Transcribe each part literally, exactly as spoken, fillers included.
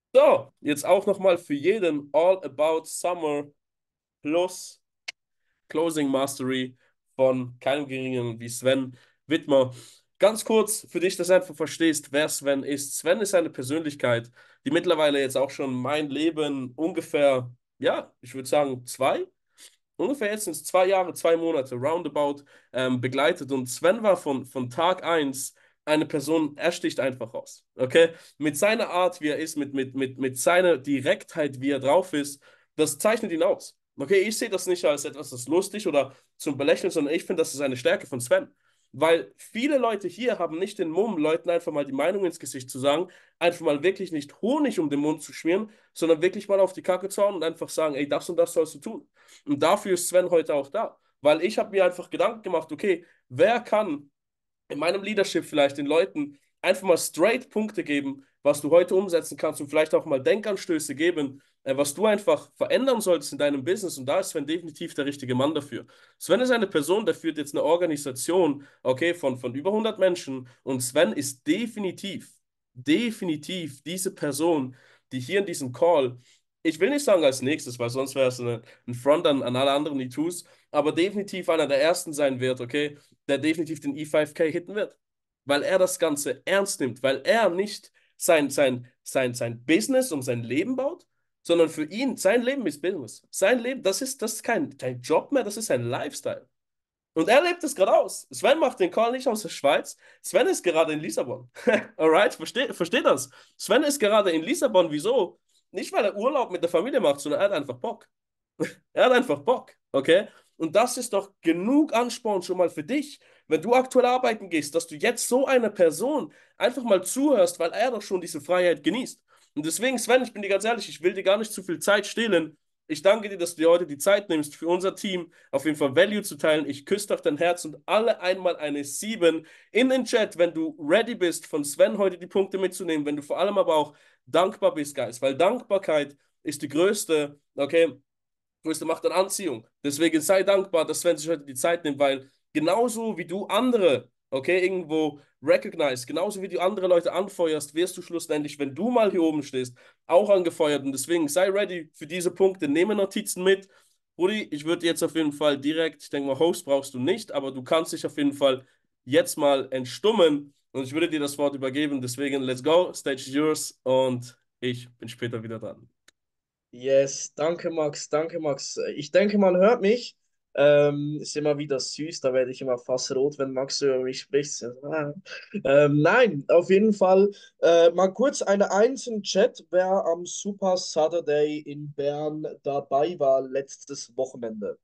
So, jetzt auch nochmal für jeden All About Summer plus Closing Mastery von keinem geringeren wie Sven Wittmer. Ganz kurz für dich, dass du einfach verstehst, wer Sven ist. Sven ist eine Persönlichkeit, die mittlerweile jetzt auch schon mein Leben ungefähr, ja, ich würde sagen, zwei ungefähr jetzt sind es zwei Jahre, zwei Monate, roundabout, ähm, begleitet. Und Sven war von, von Tag eins eine Person, er sticht einfach raus. Okay? Mit seiner Art, wie er ist, mit, mit, mit, mit seiner Direktheit, wie er drauf ist, das zeichnet ihn aus. Okay, ich sehe das nicht als etwas, das lustig oder zum Belächeln, sondern ich finde, das ist eine Stärke von Sven. Weil viele Leute hier haben nicht den Mumm, Leuten einfach mal die Meinung ins Gesicht zu sagen, einfach mal wirklich nicht Honig um den Mund zu schmieren, sondern wirklich mal auf die Kacke zu hauen und einfach sagen, ey, das und das sollst du tun. Und dafür ist Sven heute auch da. Weil ich habe mir einfach Gedanken gemacht, okay, wer kann in meinem Leadership vielleicht den Leuten einfach mal straight Punkte geben, was du heute umsetzen kannst und vielleicht auch mal Denkanstöße geben, äh, was du einfach verändern solltest in deinem Business. Und da ist Sven definitiv der richtige Mann dafür. Sven ist eine Person, der führt jetzt eine Organisation, okay, von, von über hundert Menschen. Und Sven ist definitiv, definitiv diese Person, die hier in diesem Call, ich will nicht sagen als nächstes, weil sonst wäre es ein, ein Front an, an alle anderen E zwei s, aber definitiv einer der ersten sein wird, okay, der definitiv den E fünf K hitten wird. Weil er das Ganze ernst nimmt, weil er nicht sein, sein, sein, sein Business um sein Leben baut, sondern für ihn, sein Leben ist Business. Sein Leben, das ist, das ist kein, kein Job mehr, das ist ein Lifestyle. Und er lebt es gerade aus. Sven macht den Call nicht aus der Schweiz. Sven ist gerade in Lissabon. Alright, versteht versteh das? Sven ist gerade in Lissabon. Wieso? Nicht, weil er Urlaub mit der Familie macht, sondern er hat einfach Bock. Er hat einfach Bock, okay? Und das ist doch genug Ansporn schon mal für dich, wenn du aktuell arbeiten gehst, dass du jetzt so einer Person einfach mal zuhörst, weil er doch schon diese Freiheit genießt. Und deswegen, Sven, ich bin dir ganz ehrlich, ich will dir gar nicht zu viel Zeit stehlen. Ich danke dir, dass du dir heute die Zeit nimmst, für unser Team auf jeden Fall Value zu teilen. Ich küsse doch dein Herz und alle einmal eine sieben in den Chat, wenn du ready bist, von Sven heute die Punkte mitzunehmen, wenn du vor allem aber auch dankbar bist, Guys, weil Dankbarkeit ist die größte, okay, größte Macht an Anziehung. Deswegen sei dankbar, dass Sven sich heute die Zeit nimmt, weil genauso wie du andere, okay, irgendwo recognize, genauso wie du andere Leute anfeuerst, wirst du schlussendlich, wenn du mal hier oben stehst, auch angefeuert. Und deswegen sei ready für diese Punkte, nehme Notizen mit. Rudi, ich würde jetzt auf jeden Fall direkt, ich denke mal, Host brauchst du nicht, aber du kannst dich auf jeden Fall jetzt mal entstummen und ich würde dir das Wort übergeben. Deswegen, let's go, stage is yours und ich bin später wieder dran. Yes, danke Max, danke Max. Ich denke, man hört mich. Ähm, ist immer wieder süß, da werde ich immer fast rot, wenn Max so über mich spricht. Ah. Ähm, nein, auf jeden Fall äh, mal kurz eine Eins im Chat, wer am Super Saturday in Bern dabei war letztes Wochenende.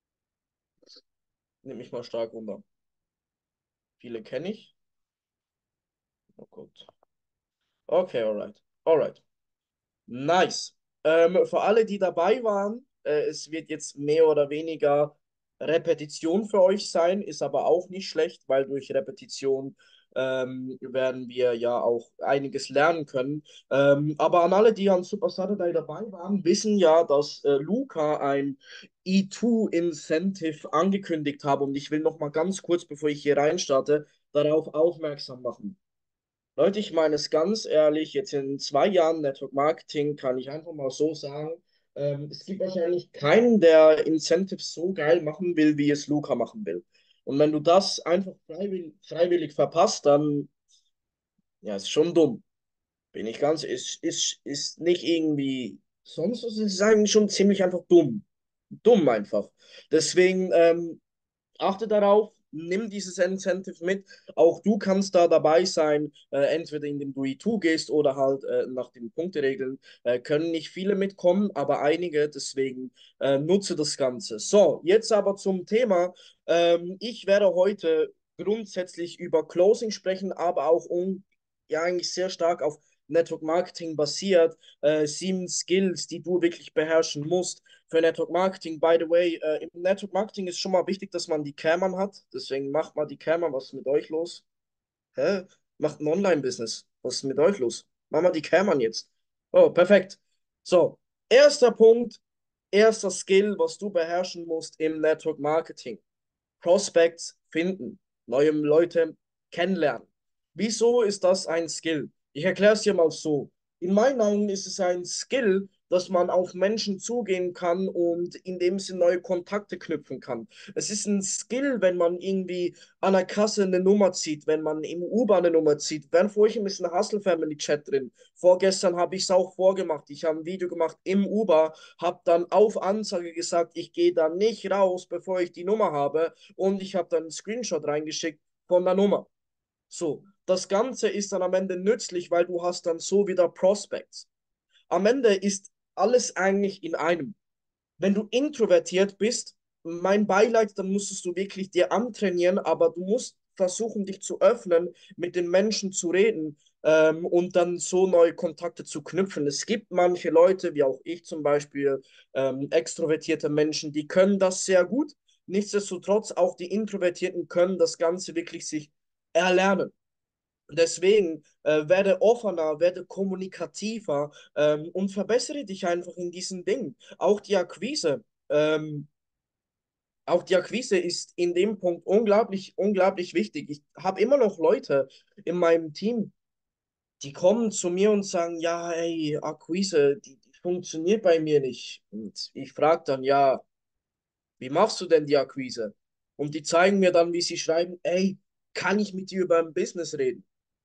Nimmt mich mal stark runter. Viele kenne ich. Oh Gott. Okay, alright. Alright. Nice. Ähm, für alle, die dabei waren, äh, es wird jetzt mehr oder weniger Repetition für euch sein, ist aber auch nicht schlecht, weil durch Repetition ähm, werden wir ja auch einiges lernen können. Ähm, aber an alle, die an Super Saturday dabei waren, wissen ja, dass äh, Luca ein E zwei Incentive angekündigt hat und ich will noch mal ganz kurz, bevor ich hier reinstarte, darauf aufmerksam machen. Leute, ich meine es ganz ehrlich, jetzt in zwei Jahren Network Marketing kann ich einfach mal so sagen, ähm, es gibt wahrscheinlich keinen, der Incentives so geil machen will, wie es Luca machen will. Und wenn du das einfach freiwillig, freiwillig verpasst, dann ja, ist schon dumm. Bin ich ganz, ist, ist, ist nicht irgendwie sonst, was, es ist eigentlich schon ziemlich einfach dumm. Dumm einfach. Deswegen, ähm, achte darauf, nimm dieses Incentive mit. Auch du kannst da dabei sein, äh, entweder indem du E zwei gehst oder halt äh, nach den Punkteregeln. Äh, können nicht viele mitkommen, aber einige, deswegen äh, nutze das Ganze. So, jetzt aber zum Thema. Ähm, ich werde heute grundsätzlich über Closing sprechen, aber auch um, ja, eigentlich sehr stark auf Network Marketing basiert. Äh, sieben Skills, die du wirklich beherrschen musst für Network Marketing. By the way, äh, im Network Marketing ist schon mal wichtig, dass man die Cam an hat. Deswegen macht mal die Cam an. Was ist mit euch los? Hä? Macht ein Online-Business. Was ist mit euch los? Mach mal die Cam an jetzt. Oh, perfekt. So, erster Punkt, erster Skill, was du beherrschen musst im Network Marketing. Prospects finden, neue Leute kennenlernen. Wieso ist das ein Skill? Ich erkläre es dir mal so. In meinen Augen ist es ein Skill, dass man auf Menschen zugehen kann und in dem Sinne neue Kontakte knüpfen kann. Es ist ein Skill, wenn man irgendwie an der Kasse eine Nummer zieht, wenn man im U-Bahn eine Nummer zieht. Wir waren vorhin ein bisschen Hustle Family Chat drin. Vorgestern habe ich es auch vorgemacht. Ich habe ein Video gemacht im Uber, habe dann auf Ansage gesagt, ich gehe da nicht raus, bevor ich die Nummer habe. Und ich habe dann einen Screenshot reingeschickt von der Nummer. So, das Ganze ist dann am Ende nützlich, weil du hast dann so wieder Prospects. Am Ende ist alles eigentlich in einem. Wenn du introvertiert bist, mein Beileid, dann musstest du wirklich dir antrainieren, aber du musst versuchen, dich zu öffnen, mit den Menschen zu reden ähm, und dann so neue Kontakte zu knüpfen. Es gibt manche Leute, wie auch ich zum Beispiel, ähm, extrovertierte Menschen, die können das sehr gut. Nichtsdestotrotz, auch die Introvertierten können das Ganze wirklich sich erlernen. Deswegen äh, werde offener, werde kommunikativer ähm, und verbessere dich einfach in diesen Dingen. Auch die Akquise. Ähm, auch die Akquise ist in dem Punkt unglaublich, unglaublich wichtig. Ich habe immer noch Leute in meinem Team, die kommen zu mir und sagen, ja, ey, Akquise, die, die funktioniert bei mir nicht. Und ich frage dann, ja, wie machst du denn die Akquise? Und die zeigen mir dann, wie sie schreiben, ey, kann ich mit dir über ein Business reden?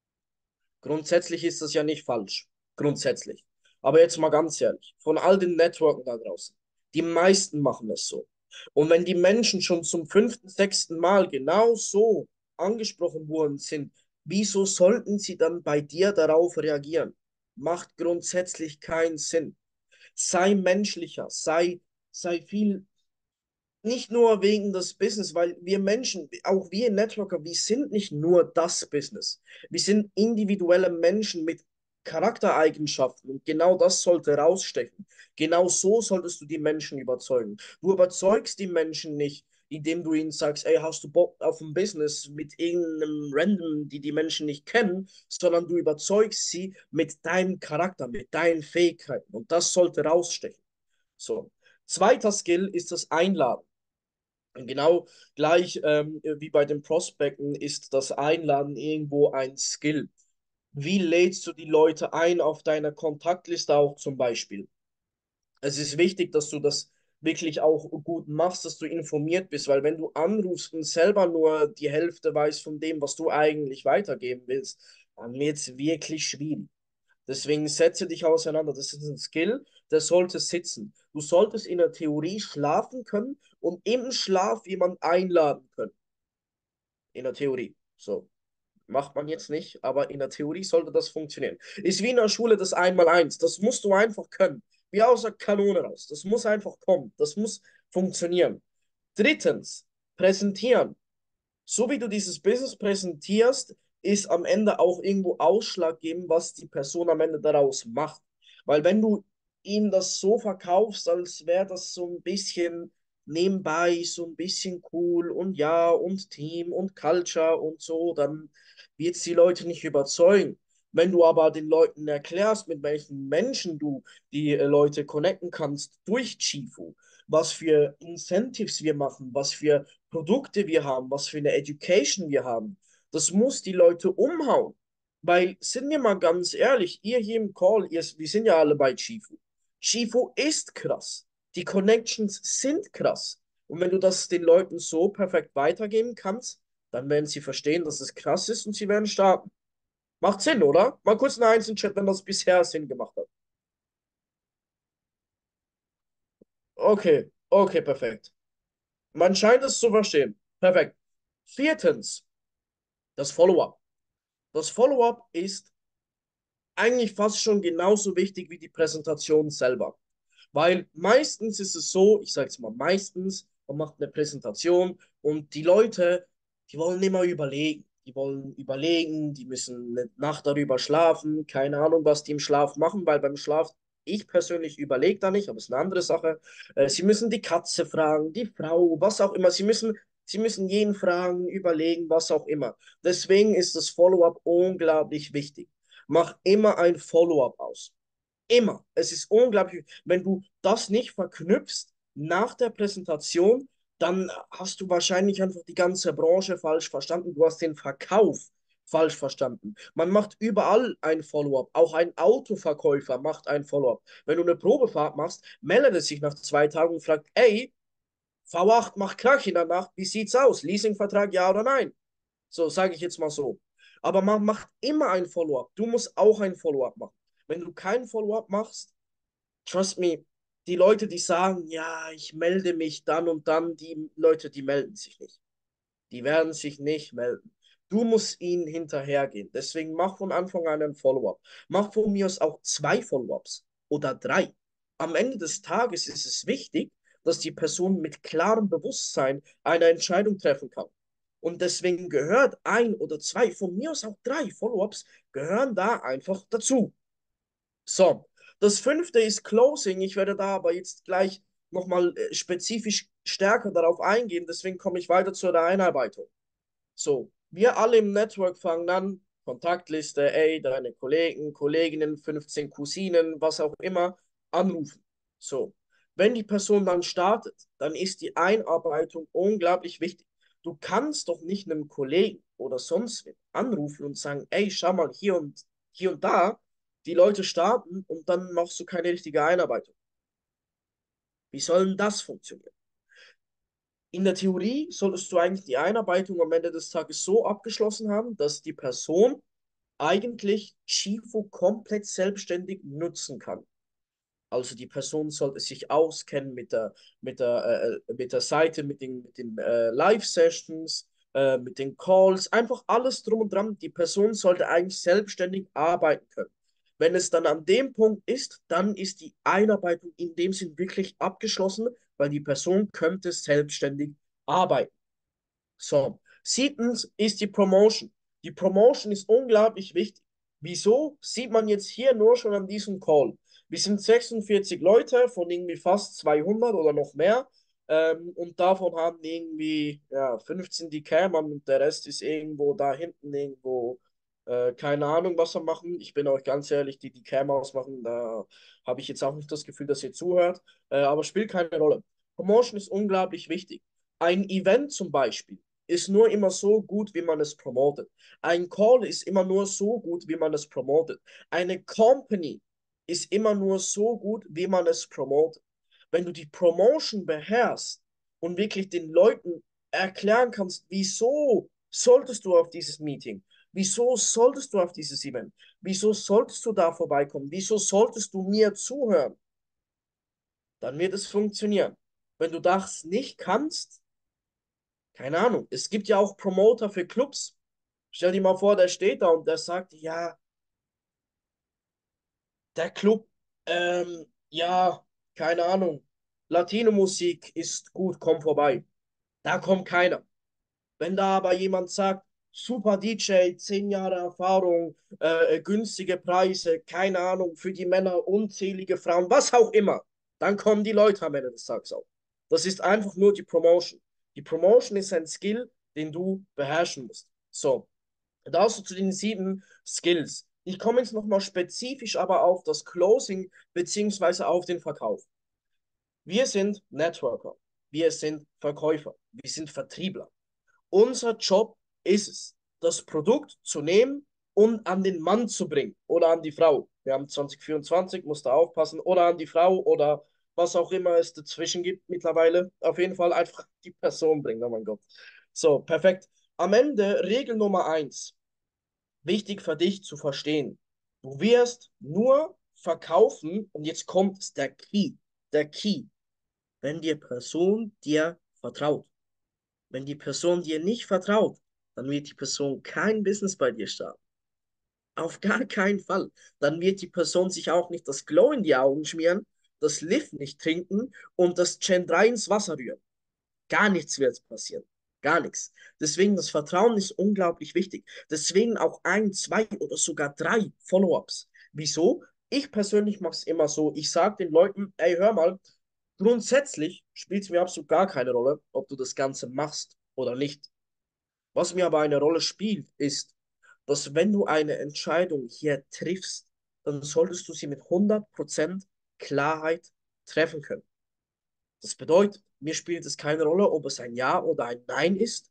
Grundsätzlich ist das ja nicht falsch. Grundsätzlich. Aber jetzt mal ganz ehrlich, von all den Networken da draußen, die meisten machen es so. Und wenn die Menschen schon zum fünften, sechsten Mal genau so angesprochen worden sind, wieso sollten sie dann bei dir darauf reagieren? Macht grundsätzlich keinen Sinn. Sei menschlicher, sei, sei viel nicht nur wegen des Business, weil wir Menschen, auch wir Networker, wir sind nicht nur das Business. Wir sind individuelle Menschen mit Charaktereigenschaften und genau das sollte rausstechen. Genau so solltest du die Menschen überzeugen. Du überzeugst die Menschen nicht, indem du ihnen sagst, ey, hast du Bock auf ein Business mit irgendeinem Random, die die Menschen nicht kennen, sondern du überzeugst sie mit deinem Charakter, mit deinen Fähigkeiten und das sollte rausstechen. So. Zweiter Skill ist das Einladen. Genau gleich ähm, wie bei den Prospekten ist das Einladen irgendwo ein Skill. Wie lädst du die Leute ein auf deiner Kontaktliste auch zum Beispiel? Es ist wichtig, dass du das wirklich auch gut machst, dass du informiert bist, weil wenn du anrufst und selber nur die Hälfte weißt von dem, was du eigentlich weitergeben willst, dann wird es wirklich schwierig. Deswegen setze dich auseinander. Das ist ein Skill, der sollte sitzen. Du solltest in der Theorie schlafen können und im Schlaf jemand einladen können. In der Theorie. So. Macht man jetzt nicht, aber in der Theorie sollte das funktionieren. Ist wie in der Schule das Einmaleins. Das musst du einfach können. Wie aus der Kanone raus. Das muss einfach kommen. Das muss funktionieren. Drittens, präsentieren. So wie du dieses Business präsentierst, ist am Ende auch irgendwo ausschlaggebend, was die Person am Ende daraus macht. Weil wenn du ihm das so verkaufst, als wäre das so ein bisschen nebenbei, so ein bisschen cool und ja und Team und Culture und so, dann wird es die Leute nicht überzeugen. Wenn du aber den Leuten erklärst, mit welchen Menschen du die äh, Leute connecten kannst durch Chifu, was für Incentives wir machen, was für Produkte wir haben, was für eine Education wir haben. Das muss die Leute umhauen. Weil, sind wir mal ganz ehrlich, ihr hier im Call, ihr, wir sind ja alle bei Chifu. Chifu ist krass. Die Connections sind krass. Und wenn du das den Leuten so perfekt weitergeben kannst, dann werden sie verstehen, dass es krass ist und sie werden starten. Macht Sinn, oder? Mal kurz eine Eins in den Chat, wenn das bisher Sinn gemacht hat. Okay, okay, perfekt. Man scheint es zu verstehen. Perfekt. Viertens, das Follow-up. Das Follow-up ist eigentlich fast schon genauso wichtig wie die Präsentation selber. Weil meistens ist es so, ich sage es mal meistens, man macht eine Präsentation und die Leute, die wollen immer überlegen. Die wollen überlegen, die müssen eine Nacht darüber schlafen, keine Ahnung, was die im Schlaf machen, weil beim Schlaf, ich persönlich überlege da nicht, aber es ist eine andere Sache. Äh, sie müssen die Katze fragen, die Frau, was auch immer. Sie müssen, sie müssen jeden fragen, überlegen, was auch immer. Deswegen ist das Follow-up unglaublich wichtig. Mach immer ein Follow-up aus. Immer. Es ist unglaublich. Wenn du das nicht verknüpfst nach der Präsentation, dann hast du wahrscheinlich einfach die ganze Branche falsch verstanden. Du hast den Verkauf Falsch verstanden. Man macht überall ein Follow-up. Auch ein Autoverkäufer macht ein Follow-up. Wenn du eine Probefahrt machst, meldet er sich nach zwei Tagen und fragt, ey, V acht macht Krach danach, wie sieht's aus? Leasingvertrag, ja oder nein? So, sage ich jetzt mal so. Aber man macht immer ein Follow-up. Du musst auch ein Follow-up machen. Wenn du kein Follow-up machst, trust me, die Leute, die sagen, ja, ich melde mich dann und dann, die Leute, die melden sich nicht. Die werden sich nicht melden. Du musst ihnen hinterhergehen. Deswegen mach von Anfang an ein Follow-up. Mach von mir aus auch zwei Follow-ups oder drei. Am Ende des Tages ist es wichtig, dass die Person mit klarem Bewusstsein eine Entscheidung treffen kann. Und deswegen gehört ein oder zwei, von mir aus auch drei Follow-ups, gehören da einfach dazu. So, das fünfte ist Closing. Ich werde da aber jetzt gleich nochmal äh, spezifisch stärker darauf eingehen. Deswegen komme ich weiter zur Einarbeitung. So, wir alle im Network fangen an, Kontaktliste, ey, deine Kollegen, Kolleginnen, fünfzehn Cousinen, was auch immer, anrufen. So, wenn die Person dann startet, dann ist die Einarbeitung unglaublich wichtig. Du kannst doch nicht einem Kollegen oder sonst wen anrufen und sagen, ey, schau mal, hier und hier und da, die Leute starten und dann machst du keine richtige Einarbeitung. Wie soll denn das funktionieren? In der Theorie solltest du eigentlich die Einarbeitung am Ende des Tages so abgeschlossen haben, dass die Person eigentlich Chifu komplett selbstständig nutzen kann. Also die Person sollte sich auskennen mit der, mit der, äh, mit der Seite, mit den, mit den äh, Live-Sessions, äh, mit den Calls, einfach alles drum und dran. Die Person sollte eigentlich selbstständig arbeiten können. Wenn es dann an dem Punkt ist, dann ist die Einarbeitung in dem Sinn wirklich abgeschlossen, weil die Person könnte selbstständig arbeiten. So, siebtens ist die Promotion. Die Promotion ist unglaublich wichtig. Wieso? Sieht man jetzt hier nur schon an diesem Call. Wir sind sechsundvierzig Leute von irgendwie fast zweihundert oder noch mehr. Ähm, und davon haben irgendwie ja, fünfzehn die Cam und der Rest ist irgendwo da hinten irgendwo. Äh, keine Ahnung, was wir machen. Ich bin euch ganz ehrlich, die die Cam ausmachen, da habe ich jetzt auch nicht das Gefühl, dass ihr zuhört. Äh, aber spielt keine Rolle. Promotion ist unglaublich wichtig. Ein Event zum Beispiel ist nur immer so gut, wie man es promotet. Ein Call ist immer nur so gut, wie man es promotet. Eine Company ist immer nur so gut, wie man es promotet. Wenn du die Promotion beherrschst und wirklich den Leuten erklären kannst, wieso solltest du auf dieses Meeting, wieso solltest du auf dieses Event, wieso solltest du da vorbeikommen, wieso solltest du mir zuhören, dann wird es funktionieren. Wenn du das nicht kannst, keine Ahnung. Es gibt ja auch Promoter für Clubs. Stell dir mal vor, der steht da und der sagt, ja, der Club, ähm, ja, keine Ahnung. Latino-Musik ist gut, komm vorbei. Da kommt keiner. Wenn da aber jemand sagt, super D J, zehn Jahre Erfahrung, äh, günstige Preise, keine Ahnung, für die Männer unzählige Frauen, was auch immer, dann kommen die Leute am Ende des Tages auch. Das ist einfach nur die Promotion. Die Promotion ist ein Skill, den du beherrschen musst. So, da hast du zu den sieben Skills. Ich komme jetzt nochmal spezifisch aber auf das Closing beziehungsweise auf den Verkauf. Wir sind Networker, wir sind Verkäufer, wir sind Vertriebler. Unser Job ist es, das Produkt zu nehmen und an den Mann zu bringen oder an die Frau. Wir haben zwanzig vierundzwanzig, musst da aufpassen, oder an die Frau oder was auch immer es dazwischen gibt mittlerweile. Auf jeden Fall einfach die Person bringen, oh mein Gott. So, perfekt. Am Ende Regel Nummer eins. Wichtig für dich zu verstehen. Du wirst nur verkaufen, und jetzt kommt der Key, der Key, wenn die Person dir vertraut. Wenn die Person dir nicht vertraut, dann wird die Person kein Business bei dir starten. Auf gar keinen Fall. Dann wird die Person sich auch nicht das Glow in die Augen schmieren, das Lift nicht trinken und das Gen drei ins Wasser rühren. Gar nichts wird passieren. Gar nichts. Deswegen, das Vertrauen ist unglaublich wichtig. Deswegen auch ein, zwei oder sogar drei Follow-ups. Wieso? Ich persönlich mache es immer so. Ich sage den Leuten, ey, hör mal, grundsätzlich spielt es mir absolut gar keine Rolle, ob du das Ganze machst oder nicht. Was mir aber eine Rolle spielt, ist, dass wenn du eine Entscheidung hier triffst, dann solltest du sie mit hundert Prozent Klarheit treffen können. Das bedeutet, mir spielt es keine Rolle, ob es ein Ja oder ein Nein ist.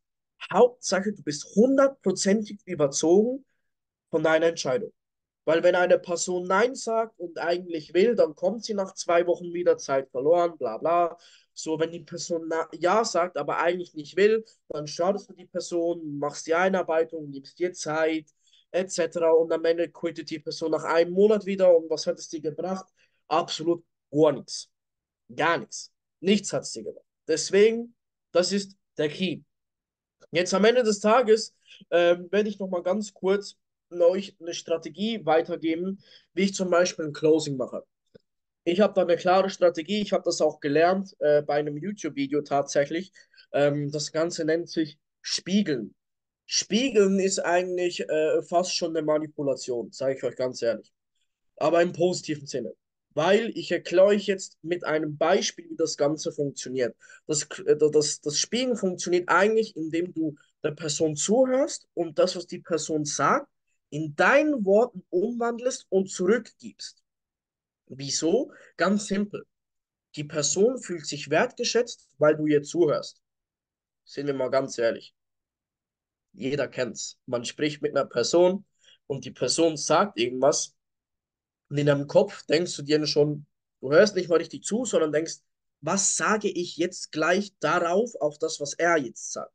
Hauptsache, du bist hundertprozentig überzogen von deiner Entscheidung. Weil wenn eine Person Nein sagt und eigentlich will, dann kommt sie nach zwei Wochen wieder, Zeit verloren, bla bla. So, wenn die Person na- Ja sagt, aber eigentlich nicht will, dann schadest du die Person, machst die Einarbeitung, nimmst dir Zeit, et cetera. Und am Ende quittet die Person nach einem Monat wieder. Und was hat es dir gebracht? Absolut gar nichts. Gar nichts. Nichts hat es dir gebracht. Deswegen, das ist der Key. Jetzt am Ende des Tages ähm, werde ich noch mal ganz kurz euch eine Strategie weitergeben, wie ich zum Beispiel ein Closing mache. Ich habe da eine klare Strategie. Ich habe das auch gelernt äh, bei einem YouTube-Video tatsächlich. Ähm, das Ganze nennt sich Spiegeln. Spiegeln ist eigentlich äh, fast schon eine Manipulation, sage ich euch ganz ehrlich, aber im positiven Sinne. Weil ich erkläre euch jetzt mit einem Beispiel, wie das Ganze funktioniert. Das, äh, das, das Spielen funktioniert eigentlich, indem du der Person zuhörst und das, was die Person sagt, in deinen Worten umwandelst und zurückgibst. Wieso? Ganz simpel. Die Person fühlt sich wertgeschätzt, weil du ihr zuhörst. Sind wir mal ganz ehrlich. Jeder kennt's. Man spricht mit einer Person und die Person sagt irgendwas. Und in deinem Kopf denkst du dir schon, du hörst nicht mal richtig zu, sondern denkst, was sage ich jetzt gleich darauf, auf das, was er jetzt sagt?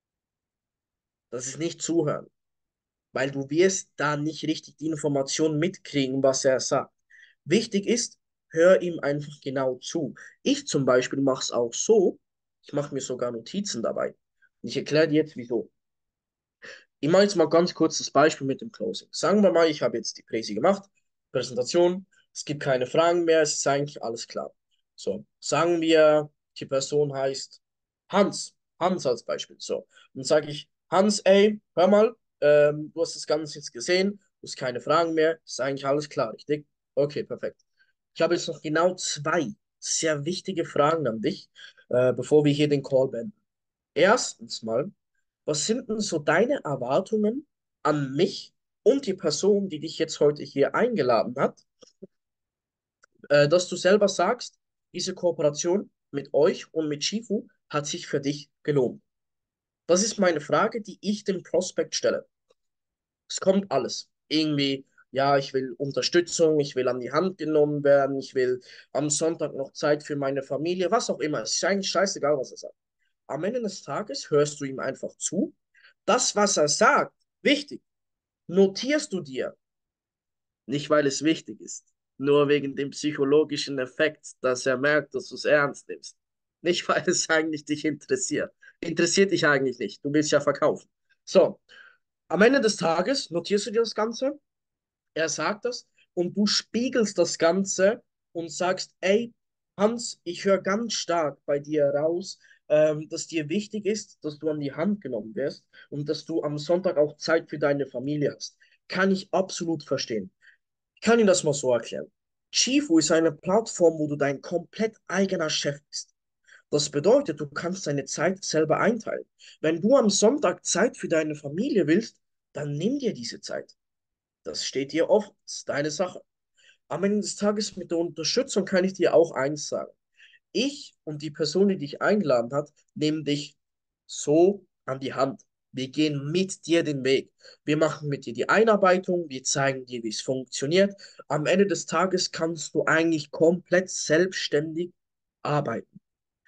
Das ist nicht zuhören, weil du wirst da nicht richtig die Information mitkriegen, was er sagt. Wichtig ist, hör ihm einfach genau zu. Ich zum Beispiel mache es auch so, ich mache mir sogar Notizen dabei. Und ich erkläre dir jetzt, wieso. Ich mache jetzt mal ganz kurz das Beispiel mit dem Closing. Sagen wir mal, ich habe jetzt die Präsi gemacht, Präsentation, es gibt keine Fragen mehr, es ist eigentlich alles klar. So, sagen wir, die Person heißt Hans, Hans als Beispiel. So, dann sage ich, Hans, ey, hör mal, ähm, du hast das Ganze jetzt gesehen, du hast keine Fragen mehr, ist eigentlich alles klar, richtig? Okay, perfekt. Ich habe jetzt noch genau zwei sehr wichtige Fragen an dich, äh, bevor wir hier den Call beenden. Erstens mal, was sind denn so deine Erwartungen an mich und die Person, die dich jetzt heute hier eingeladen hat, äh, dass du selber sagst, diese Kooperation mit euch und mit Shifu hat sich für dich gelohnt? Das ist meine Frage, die ich dem Prospekt stelle. Es kommt alles. Irgendwie, ja, ich will Unterstützung, ich will an die Hand genommen werden, ich will am Sonntag noch Zeit für meine Familie, was auch immer. Es ist eigentlich scheißegal, was er sagt. Am Ende des Tages hörst du ihm einfach zu. Das, was er sagt, wichtig, notierst du dir, nicht weil es wichtig ist, nur wegen dem psychologischen Effekt, dass er merkt, dass du es ernst nimmst. Nicht, weil es eigentlich dich interessiert. Interessiert dich eigentlich nicht. Du willst ja verkaufen. So, am Ende des Tages notierst du dir das Ganze, er sagt das und du spiegelst das Ganze und sagst, ey, Hans, ich höre ganz stark bei dir raus, ähm, dass dir wichtig ist, dass du an die Hand genommen wirst und dass du am Sonntag auch Zeit für deine Familie hast. Kann ich absolut verstehen. Ich kann Ihnen das mal so erklären. Chifu ist eine Plattform, wo du dein komplett eigener Chef bist. Das bedeutet, du kannst deine Zeit selber einteilen. Wenn du am Sonntag Zeit für deine Familie willst, dann nimm dir diese Zeit. Das steht dir offen. Das ist deine Sache. Am Ende des Tages mit der Unterstützung kann ich dir auch eins sagen. Ich und die Person, die dich eingeladen hat, nehmen dich so an die Hand. Wir gehen mit dir den Weg. Wir machen mit dir die Einarbeitung, wir zeigen dir, wie es funktioniert. Am Ende des Tages kannst du eigentlich komplett selbstständig arbeiten.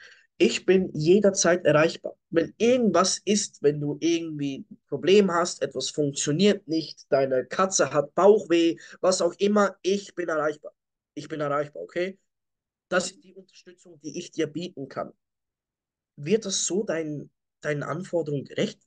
Ich bin jederzeit erreichbar. Wenn irgendwas ist, wenn du irgendwie ein Problem hast, etwas funktioniert nicht, deine Katze hat Bauchweh, was auch immer, ich bin erreichbar. Ich bin erreichbar, okay? Das ist die Unterstützung, die ich dir bieten kann. Wird das so dein, deinen Anforderungen gerecht?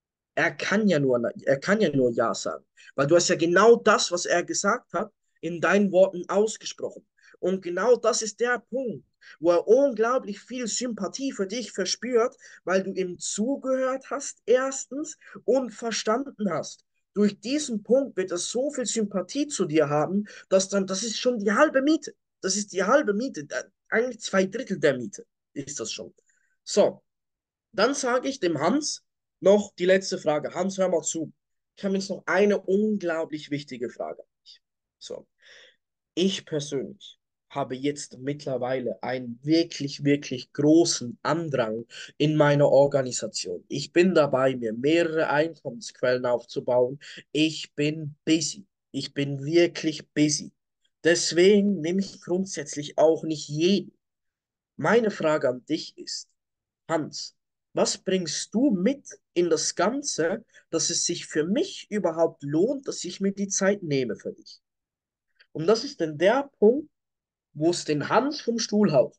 Er kann ja nur, er kann ja nur Ja sagen, weil du hast ja genau das, was er gesagt hat, in deinen Worten ausgesprochen. Und genau das ist der Punkt, wo er unglaublich viel Sympathie für dich verspürt, weil du ihm zugehört hast, erstens, und verstanden hast. Durch diesen Punkt wird er so viel Sympathie zu dir haben, dass dann, das ist schon die halbe Miete. Das ist die halbe Miete. Eigentlich zwei Drittel der Miete ist das schon. So, dann sage ich dem Hans noch die letzte Frage. Hans, hör mal zu. Ich habe jetzt noch eine unglaublich wichtige Frage an dich. So, ich persönlich. habe jetzt mittlerweile einen wirklich, wirklich großen Andrang in meiner Organisation. Ich bin dabei, mir mehrere Einkommensquellen aufzubauen. Ich bin busy. Ich bin wirklich busy. Deswegen nehme ich grundsätzlich auch nicht jeden. Meine Frage an dich ist, Hans, was bringst du mit in das Ganze, dass es sich für mich überhaupt lohnt, dass ich mir die Zeit nehme für dich? Und das ist denn der Punkt, wo es den Hans vom Stuhl haut.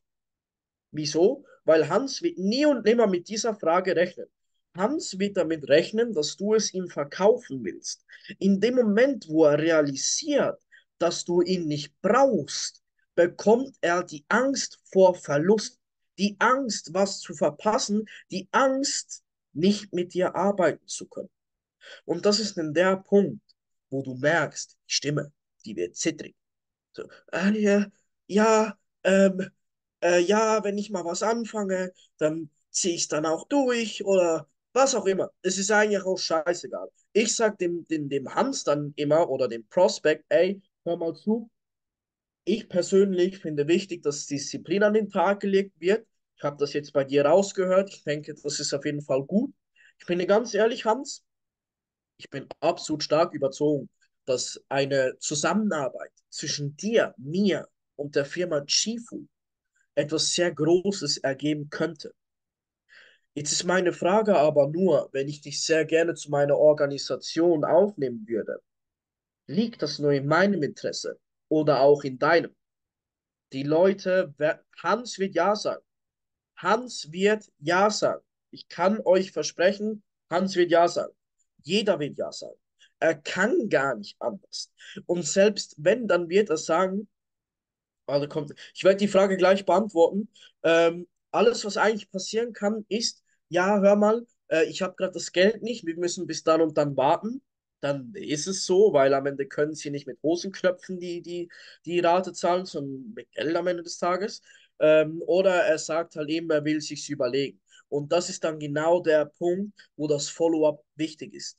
Wieso? Weil Hans wird nie und nimmer mit dieser Frage rechnen. Hans wird damit rechnen, dass du es ihm verkaufen willst. In dem Moment, wo er realisiert, dass du ihn nicht brauchst, bekommt er die Angst vor Verlust, die Angst, was zu verpassen, die Angst, nicht mit dir arbeiten zu können. Und das ist dann der Punkt, wo du merkst, die Stimme, die wird zittrig. So, äh, ja, ja, ähm, äh, ja, wenn ich mal was anfange, dann ziehe ich es dann auch durch oder was auch immer. Es ist eigentlich auch scheißegal. Ich sag dem, dem, dem Hans dann immer oder dem Prospect, ey, hör mal zu, ich persönlich finde wichtig, dass Disziplin an den Tag gelegt wird. Ich habe das jetzt bei dir rausgehört. Ich denke, das ist auf jeden Fall gut. Ich bin dir ganz ehrlich, Hans, ich bin absolut stark überzogen, dass eine Zusammenarbeit zwischen dir, mir und der Firma Chifu etwas sehr Großes ergeben könnte. Jetzt ist meine Frage aber nur, wenn ich dich sehr gerne zu meiner Organisation aufnehmen würde, liegt das nur in meinem Interesse oder auch in deinem? Die Leute, Hans wird ja sagen. Hans wird ja sagen. Ich kann euch versprechen, Hans wird ja sagen. Jeder wird ja sagen. Er kann gar nicht anders. Und selbst wenn, dann wird er sagen, also kommt, ich werde die Frage gleich beantworten. Ähm, alles, was eigentlich passieren kann, ist, ja, hör mal, äh, ich habe gerade das Geld nicht, wir müssen bis dann und dann warten. Dann ist es so, weil am Ende können sie nicht mit Hosenknöpfen die, die, die Rate zahlen, sondern mit Geld am Ende des Tages. Ähm, oder er sagt halt eben, er will sich's überlegen. Und das ist dann genau der Punkt, wo das Follow-up wichtig ist.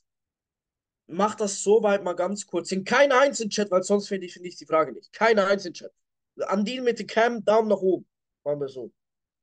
Mach das so weit mal ganz kurz. In kein Einzelchat, weil sonst finde ich, finde ich die Frage nicht. Keine Einzelchat. An die mit der Cam, Daumen nach oben. Machen wir so.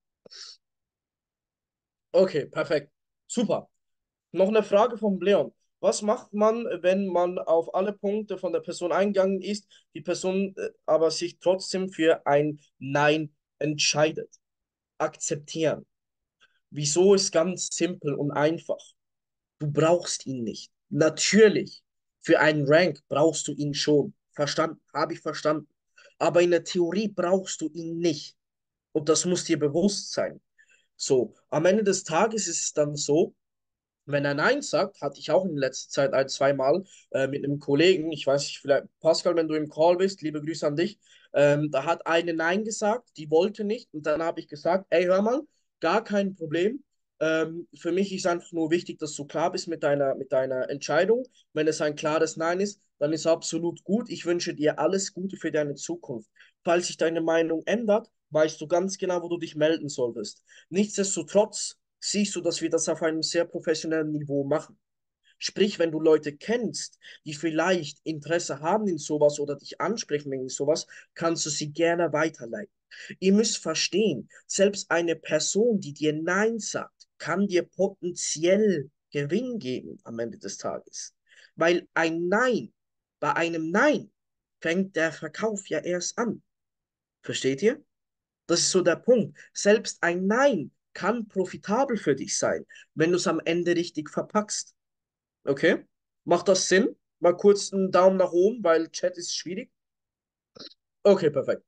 Okay, perfekt. Super. Noch eine Frage vom Leon. Was macht man, wenn man auf alle Punkte von der Person eingegangen ist, die Person äh, aber sich trotzdem für ein Nein entscheidet? Akzeptieren. Wieso ist ganz simpel und einfach. Du brauchst ihn nicht. Natürlich, für einen Rank brauchst du ihn schon. Verstanden, habe ich verstanden. Aber in der Theorie brauchst du ihn nicht. Und das muss dir bewusst sein. So, am Ende des Tages ist es dann so, wenn er Nein sagt, hatte ich auch in letzter Zeit ein, zweimal äh, mit einem Kollegen, ich weiß nicht, vielleicht Pascal, wenn du im Call bist, liebe Grüße an dich, ähm, da hat eine Nein gesagt, die wollte nicht und dann habe ich gesagt, ey, hör mal, gar kein Problem. Ähm, für mich ist einfach nur wichtig, dass du klar bist mit deiner, mit deiner Entscheidung. Wenn es ein klares Nein ist, dann ist absolut gut. Ich wünsche dir alles Gute für deine Zukunft. Falls sich deine Meinung ändert, weißt du ganz genau, wo du dich melden solltest. Nichtsdestotrotz siehst du, dass wir das auf einem sehr professionellen Niveau machen. Sprich, wenn du Leute kennst, die vielleicht Interesse haben in sowas oder dich ansprechen wegen sowas, kannst du sie gerne weiterleiten. Ihr müsst verstehen, selbst eine Person, die dir Nein sagt, kann dir potenziell Gewinn geben am Ende des Tages. Weil ein Nein, bei einem Nein fängt der Verkauf ja erst an. Versteht ihr? Das ist so der Punkt. Selbst ein Nein kann profitabel für dich sein, wenn du es am Ende richtig verpackst. Okay? Macht das Sinn? Mal kurz einen Daumen nach oben, weil Chat ist schwierig. Okay, perfekt.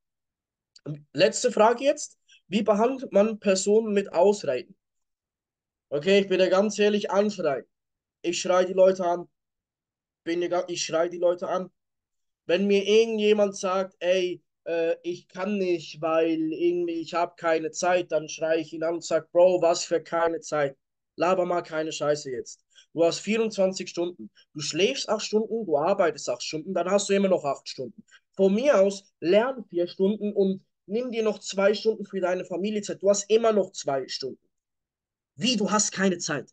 Letzte Frage jetzt. Wie behandelt man Personen mit Ausreden? Okay, ich bin ja ganz ehrlich, anschreien. Ich schreie die Leute an. Bin ja, ich schreie die Leute an. Wenn mir irgendjemand sagt, ey, äh, ich kann nicht, weil irgendwie ich habe keine Zeit, dann schreie ich ihn an und sage, Bro, was für keine Zeit. Laber mal keine Scheiße jetzt. Du hast vierundzwanzig Stunden. Du schläfst acht Stunden, du arbeitest acht Stunden, dann hast du immer noch acht Stunden. Von mir aus lern vier Stunden und nimm dir noch zwei Stunden für deine Familienzeit. Du hast immer noch zwei Stunden. Wie, du hast keine Zeit?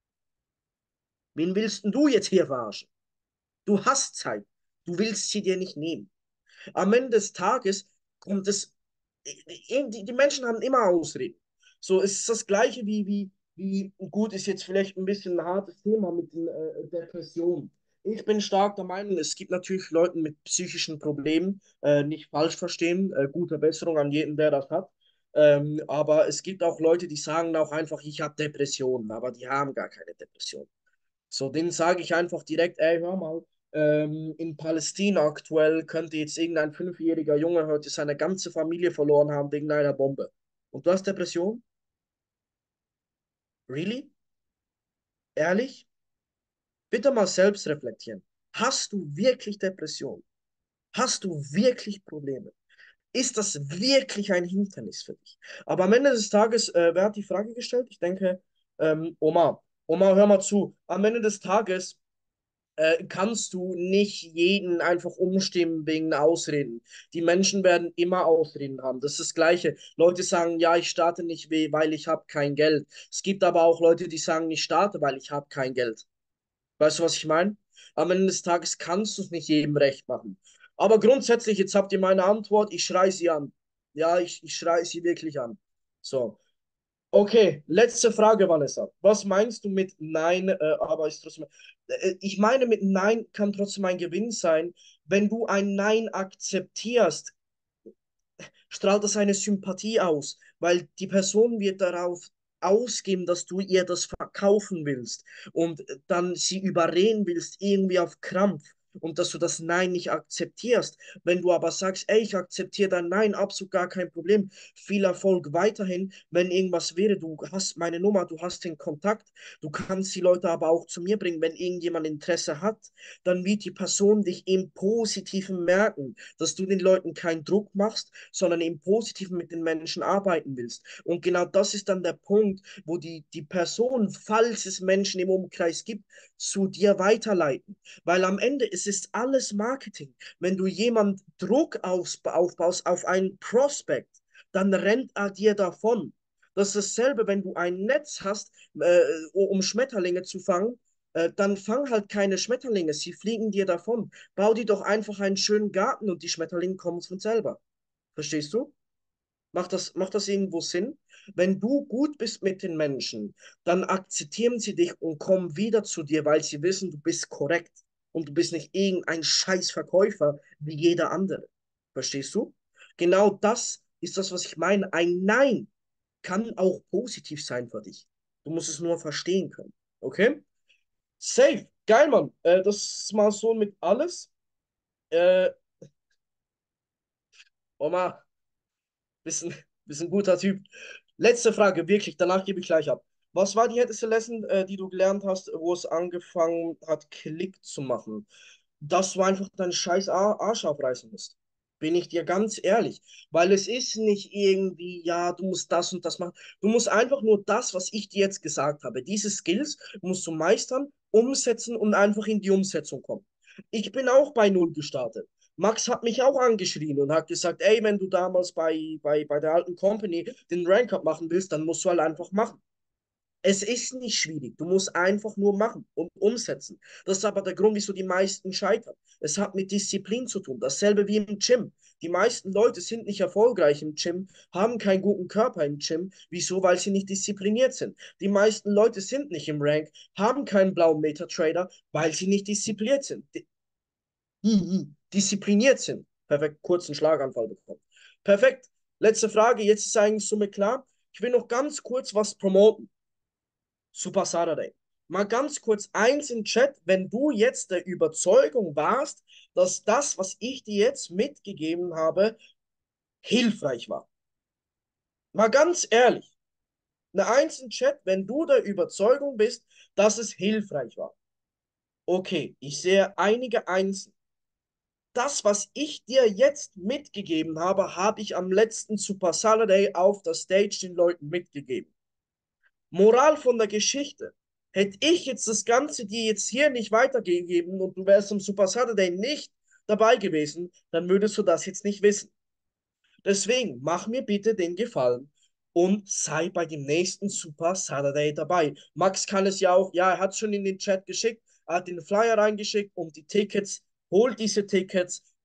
Wen willst denn du jetzt hier verarschen? Du hast Zeit. Du willst sie dir nicht nehmen. Am Ende des Tages kommt es, die, die Menschen haben immer Ausreden. So, es ist das Gleiche wie, wie, wie, gut, ist jetzt vielleicht ein bisschen ein hartes Thema mit den äh, Depressionen. Ich bin stark der Meinung, es gibt natürlich Leute mit psychischen Problemen, äh, nicht falsch verstehen, äh, gute Besserung an jeden, der das hat. Ähm, aber es gibt auch Leute, die sagen auch einfach, ich habe Depressionen, aber die haben gar keine Depression. So, denen sage ich einfach direkt, ey, hör mal, ähm, in Palästina aktuell könnte jetzt irgendein fünfjähriger Junge heute seine ganze Familie verloren haben wegen einer Bombe. Und du hast Depression? Really? Ehrlich? Bitte mal selbst reflektieren. Hast du wirklich Depression? Hast du wirklich Probleme? Ist das wirklich ein Hindernis für dich? Aber am Ende des Tages, äh, wer hat die Frage gestellt? Ich denke, ähm, Oma. Oma, hör mal zu. Am Ende des Tages äh, kannst du nicht jeden einfach umstimmen wegen Ausreden. Die Menschen werden immer Ausreden haben. Das ist das Gleiche. Leute sagen, ja, ich starte nicht weh, weil ich habe kein Geld. Es gibt aber auch Leute, die sagen, ich starte, weil ich habe kein Geld. Weißt du, was ich meine? Am Ende des Tages kannst du es nicht jedem recht machen. Aber grundsätzlich, jetzt habt ihr meine Antwort, ich schreie sie an. Ja, ich, ich schreie sie wirklich an. So. Okay, letzte Frage, Vanessa. Was meinst du mit Nein, äh, aber ist trotzdem. Äh, ich meine, mit Nein kann trotzdem ein Gewinn sein. Wenn du ein Nein akzeptierst, strahlt das eine Sympathie aus, weil die Person wird darauf ausgeben, dass du ihr das verkaufen willst und dann sie überreden willst, irgendwie auf Krampf und dass du das Nein nicht akzeptierst. Wenn du aber sagst, ey, ich akzeptiere dein Nein, absolut gar kein Problem, viel Erfolg weiterhin, wenn irgendwas wäre, du hast meine Nummer, du hast den Kontakt, du kannst die Leute aber auch zu mir bringen, wenn irgendjemand Interesse hat, dann wird die Person dich im Positiven merken, dass du den Leuten keinen Druck machst, sondern im Positiven mit den Menschen arbeiten willst. Und genau das ist dann der Punkt, wo die, die Person, falls es Menschen im Umkreis gibt, zu dir weiterleiten. Weil am Ende ist es alles Marketing. Wenn du jemand Druck aufbaust auf einen Prospect, dann rennt er dir davon. Das ist dasselbe, wenn du ein Netz hast, äh, um Schmetterlinge zu fangen, äh, dann fang halt keine Schmetterlinge, sie fliegen dir davon. Bau dir doch einfach einen schönen Garten und die Schmetterlinge kommen von selber. Verstehst du? Macht das, macht das irgendwo Sinn? Wenn du gut bist mit den Menschen, dann akzeptieren sie dich und kommen wieder zu dir, weil sie wissen, du bist korrekt und du bist nicht irgendein Scheißverkäufer wie jeder andere. Verstehst du? Genau das ist das, was ich meine. Ein Nein kann auch positiv sein für dich. Du musst es nur verstehen können. Okay? Safe. Geil, Mann. Äh, das ist mal so mit alles. Äh, Oma, bist ein, bist ein guter Typ. Letzte Frage, wirklich, danach gebe ich gleich ab. Was war die härteste Lesson, äh, die du gelernt hast, wo es angefangen hat, Klick zu machen? Dass du einfach deinen scheiß Ar- Arsch aufreißen musst. Bin ich dir ganz ehrlich. Weil es ist nicht irgendwie, ja, du musst das und das machen. Du musst einfach nur das, was ich dir jetzt gesagt habe, diese Skills musst du meistern, umsetzen und einfach in die Umsetzung kommen. Ich bin auch bei Null gestartet. Max hat mich auch angeschrien und hat gesagt, ey, wenn du damals bei, bei, bei der alten Company den Rank-Up machen willst, dann musst du halt einfach machen. Es ist nicht schwierig. Du musst einfach nur machen und umsetzen. Das ist aber der Grund, wieso die meisten scheitern. Es hat mit Disziplin zu tun. Dasselbe wie im Gym. Die meisten Leute sind nicht erfolgreich im Gym, haben keinen guten Körper im Gym. Wieso? Weil sie nicht diszipliniert sind. Die meisten Leute sind nicht im Rank, haben keinen blauen Meta-Trader, weil sie nicht diszipliniert sind. Diszipliniert sind. Perfekt, kurzen Schlaganfall bekommen. Perfekt. Letzte Frage. Jetzt ist eigentlich somit klar. Ich will noch ganz kurz was promoten. Super Saturday. Mal ganz kurz eins im Chat, wenn du jetzt der Überzeugung warst, dass das, was ich dir jetzt mitgegeben habe, hilfreich war. Mal ganz ehrlich, eine eins im Chat, wenn du der Überzeugung bist, dass es hilfreich war. Okay, ich sehe einige Einsen. Das, was ich dir jetzt mitgegeben habe, habe ich am letzten Super Saturday auf der Stage den Leuten mitgegeben. Moral von der Geschichte. Hätte ich jetzt das Ganze dir jetzt hier nicht weitergegeben und du wärst am Super Saturday nicht dabei gewesen, dann würdest du das jetzt nicht wissen. Deswegen mach mir bitte den Gefallen und sei bei dem nächsten Super Saturday dabei. Max kann es ja auch, ja, er hat es schon in den Chat geschickt, er hat den Flyer reingeschickt und die Tickets, hol diese Tickets,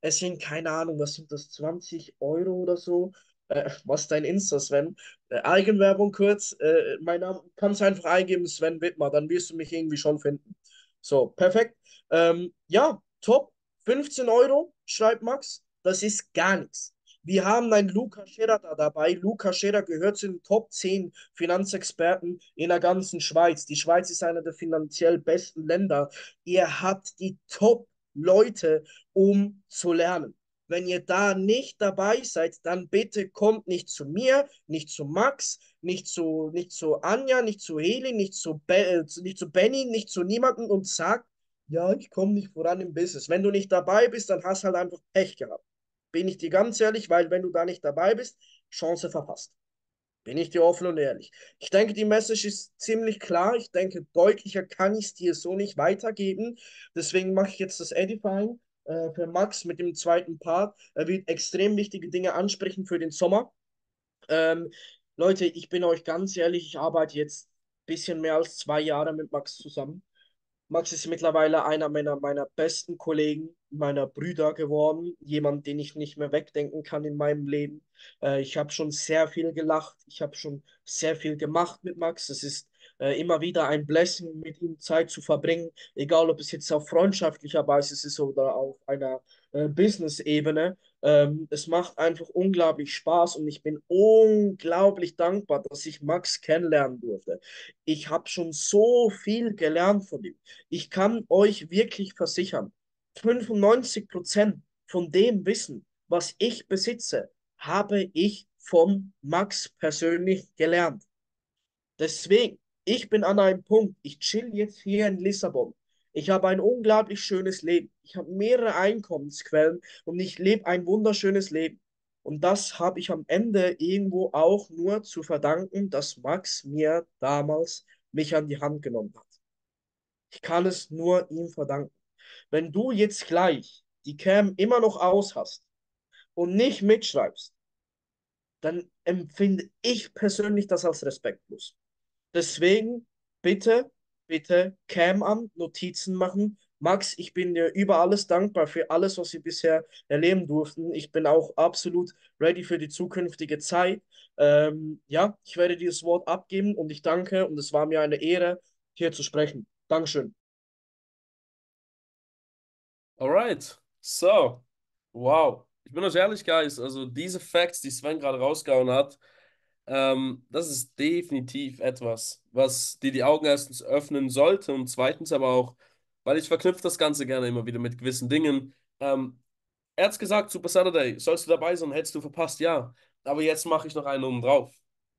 Es sind, keine Ahnung, was sind das, zwanzig Euro oder so? Äh, was ist dein Insta, Sven? Äh, Eigenwerbung kurz. Äh, mein Name, kannst einfach eingeben, Sven Wittmer, dann wirst du mich irgendwie schon finden. So, perfekt. Ähm, ja, top. fünfzehn Euro, schreibt Max. Das ist gar nichts. Wir haben einen Luca Scherer da dabei. Luca Scherer gehört zu den Top zehn Finanzexperten in der ganzen Schweiz. Die Schweiz ist einer der finanziell besten Länder. Ihr habt die Top-Leute, um zu lernen. Wenn ihr da nicht dabei seid, dann bitte kommt nicht zu mir, nicht zu Max, nicht zu, nicht zu Anja, nicht zu Heli, nicht zu, Be äh, nicht zu Benny, nicht zu niemandem und sagt, ja, ich komme nicht voran im Business. Wenn du nicht dabei bist, dann hast du halt einfach Pech gehabt. Bin ich dir ganz ehrlich, weil wenn du da nicht dabei bist, Chance verpasst. Bin ich dir offen und ehrlich. Ich denke, die Message ist ziemlich klar. Ich denke, deutlicher kann ich es dir so nicht weitergeben. Deswegen mache ich jetzt das Edifying äh, für Max mit dem zweiten Part. Er wird extrem wichtige Dinge ansprechen für den Sommer. Ähm, Leute, ich bin euch ganz ehrlich, ich arbeite jetzt ein bisschen mehr als zwei Jahre mit Max zusammen. Max ist mittlerweile einer meiner, meiner besten Kollegen, meiner Brüder geworden. Jemand, den ich nicht mehr wegdenken kann in meinem Leben. Äh, ich habe schon sehr viel gelacht. Ich habe schon sehr viel gemacht mit Max. Es ist äh, immer wieder ein Blessing, mit ihm Zeit zu verbringen. Egal, ob es jetzt auf freundschaftlicher Basis ist oder auf einer äh, Business-Ebene. Ähm, es macht einfach unglaublich Spaß und ich bin unglaublich dankbar, dass ich Max kennenlernen durfte. Ich habe schon so viel gelernt von ihm. Ich kann euch wirklich versichern, fünfundneunzig Prozent von dem Wissen, was ich besitze, habe ich von Max persönlich gelernt. Deswegen, ich bin an einem Punkt, ich chill jetzt hier in Lissabon. Ich habe ein unglaublich schönes Leben. Ich habe mehrere Einkommensquellen und ich lebe ein wunderschönes Leben. Und das habe ich am Ende irgendwo auch nur zu verdanken, dass Max mir damals mich an die Hand genommen hat. Ich kann es nur ihm verdanken. Wenn du jetzt gleich die Cam immer noch aus hast und nicht mitschreibst, dann empfinde ich persönlich das als respektlos. Deswegen bitte, bitte Cam an, Notizen machen. Max, ich bin dir über alles dankbar für alles, was wir bisher erleben durften. Ich bin auch absolut ready für die zukünftige Zeit. Ähm, ja, ich werde dir das Wort abgeben und ich danke und es war mir eine Ehre, hier zu sprechen. Dankeschön. Alright, so, wow. Ich bin euch ehrlich, Guys, also diese Facts, die Sven gerade rausgehauen hat, ähm, das ist definitiv etwas, was dir die Augen erstens öffnen sollte und zweitens aber auch, weil ich verknüpfe das Ganze gerne immer wieder mit gewissen Dingen. Ähm, er hat's gesagt, Super Saturday, sollst du dabei sein, hättest du verpasst, ja. Aber jetzt mache ich noch einen oben drauf.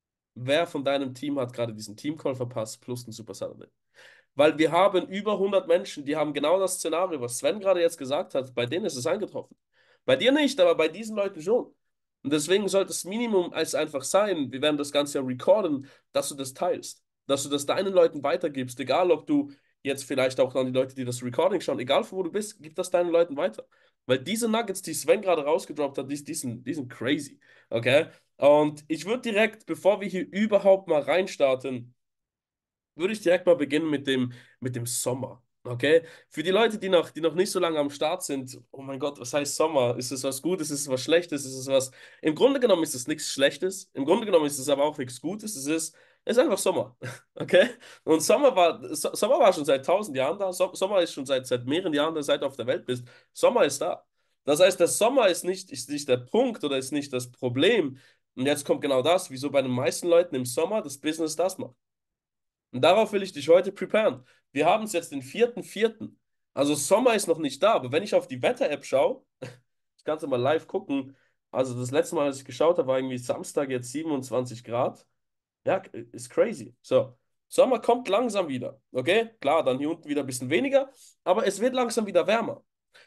Wer von deinem Team hat gerade diesen Teamcall verpasst, plus den Super Saturday? Weil wir haben über hundert Menschen, die haben genau das Szenario, was Sven gerade jetzt gesagt hat, bei denen ist es eingetroffen. Bei dir nicht, aber bei diesen Leuten schon. Und deswegen sollte das Minimum als einfach sein, wir werden das Ganze ja recorden, dass du das teilst, dass du das deinen Leuten weitergibst, egal ob du jetzt vielleicht auch an die Leute, die das Recording schauen, egal von wo du bist, gib das deinen Leuten weiter. Weil diese Nuggets, die Sven gerade rausgedroppt hat, die, die, sind, die sind crazy. Okay? Und ich würde direkt, bevor wir hier überhaupt mal reinstarten, würde ich direkt mal beginnen mit dem, mit dem Sommer. Okay? Für die Leute, die noch, die noch nicht so lange am Start sind, oh mein Gott, was heißt Sommer? Ist es was Gutes? Ist es was Schlechtes? Ist es was. Im Grunde genommen ist es nichts Schlechtes. Im Grunde genommen ist es aber auch nichts Gutes. Es ist, es ist einfach Sommer. Okay? Und Sommer war, so Sommer war schon seit tausend Jahren da. So Sommer ist schon seit, seit mehreren Jahren da, seit du auf der Welt bist. Sommer ist da. Das heißt, der Sommer ist nicht, ist nicht der Punkt oder ist nicht das Problem. Und jetzt kommt genau das, wieso bei den meisten Leuten im Sommer das Business das macht. Und darauf will ich dich heute preparen. Wir haben es jetzt den vierten vierten. Also Sommer ist noch nicht da, aber wenn ich auf die Wetter-App schaue, ich kann es mal live gucken. Also das letzte Mal, als ich geschaut habe, war irgendwie Samstag jetzt siebenundzwanzig Grad. Ja, ist crazy. So, Sommer kommt langsam wieder. Okay, klar, dann hier unten wieder ein bisschen weniger, aber es wird langsam wieder wärmer.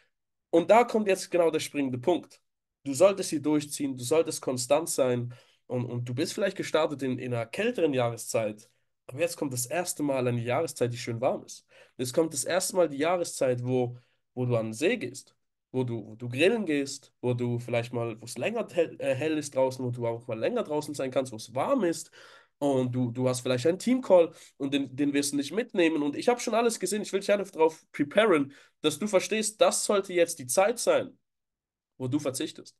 Und da kommt jetzt genau der springende Punkt. Du solltest hier durchziehen, du solltest konstant sein und, und du bist vielleicht gestartet in, in einer kälteren Jahreszeit. Aber jetzt kommt das erste Mal eine Jahreszeit, die schön warm ist. Jetzt kommt das erste Mal die Jahreszeit, wo, wo du an den See gehst, wo du, wo du grillen gehst, wo du vielleicht mal, wo es länger hell, äh, hell ist draußen, wo du auch mal länger draußen sein kannst, wo es warm ist. Und du, du hast vielleicht einen Teamcall und den, den wirst du nicht mitnehmen. Und ich habe schon alles gesehen, ich will dich einfach darauf preparen, dass du verstehst, das sollte jetzt die Zeit sein, wo du verzichtest.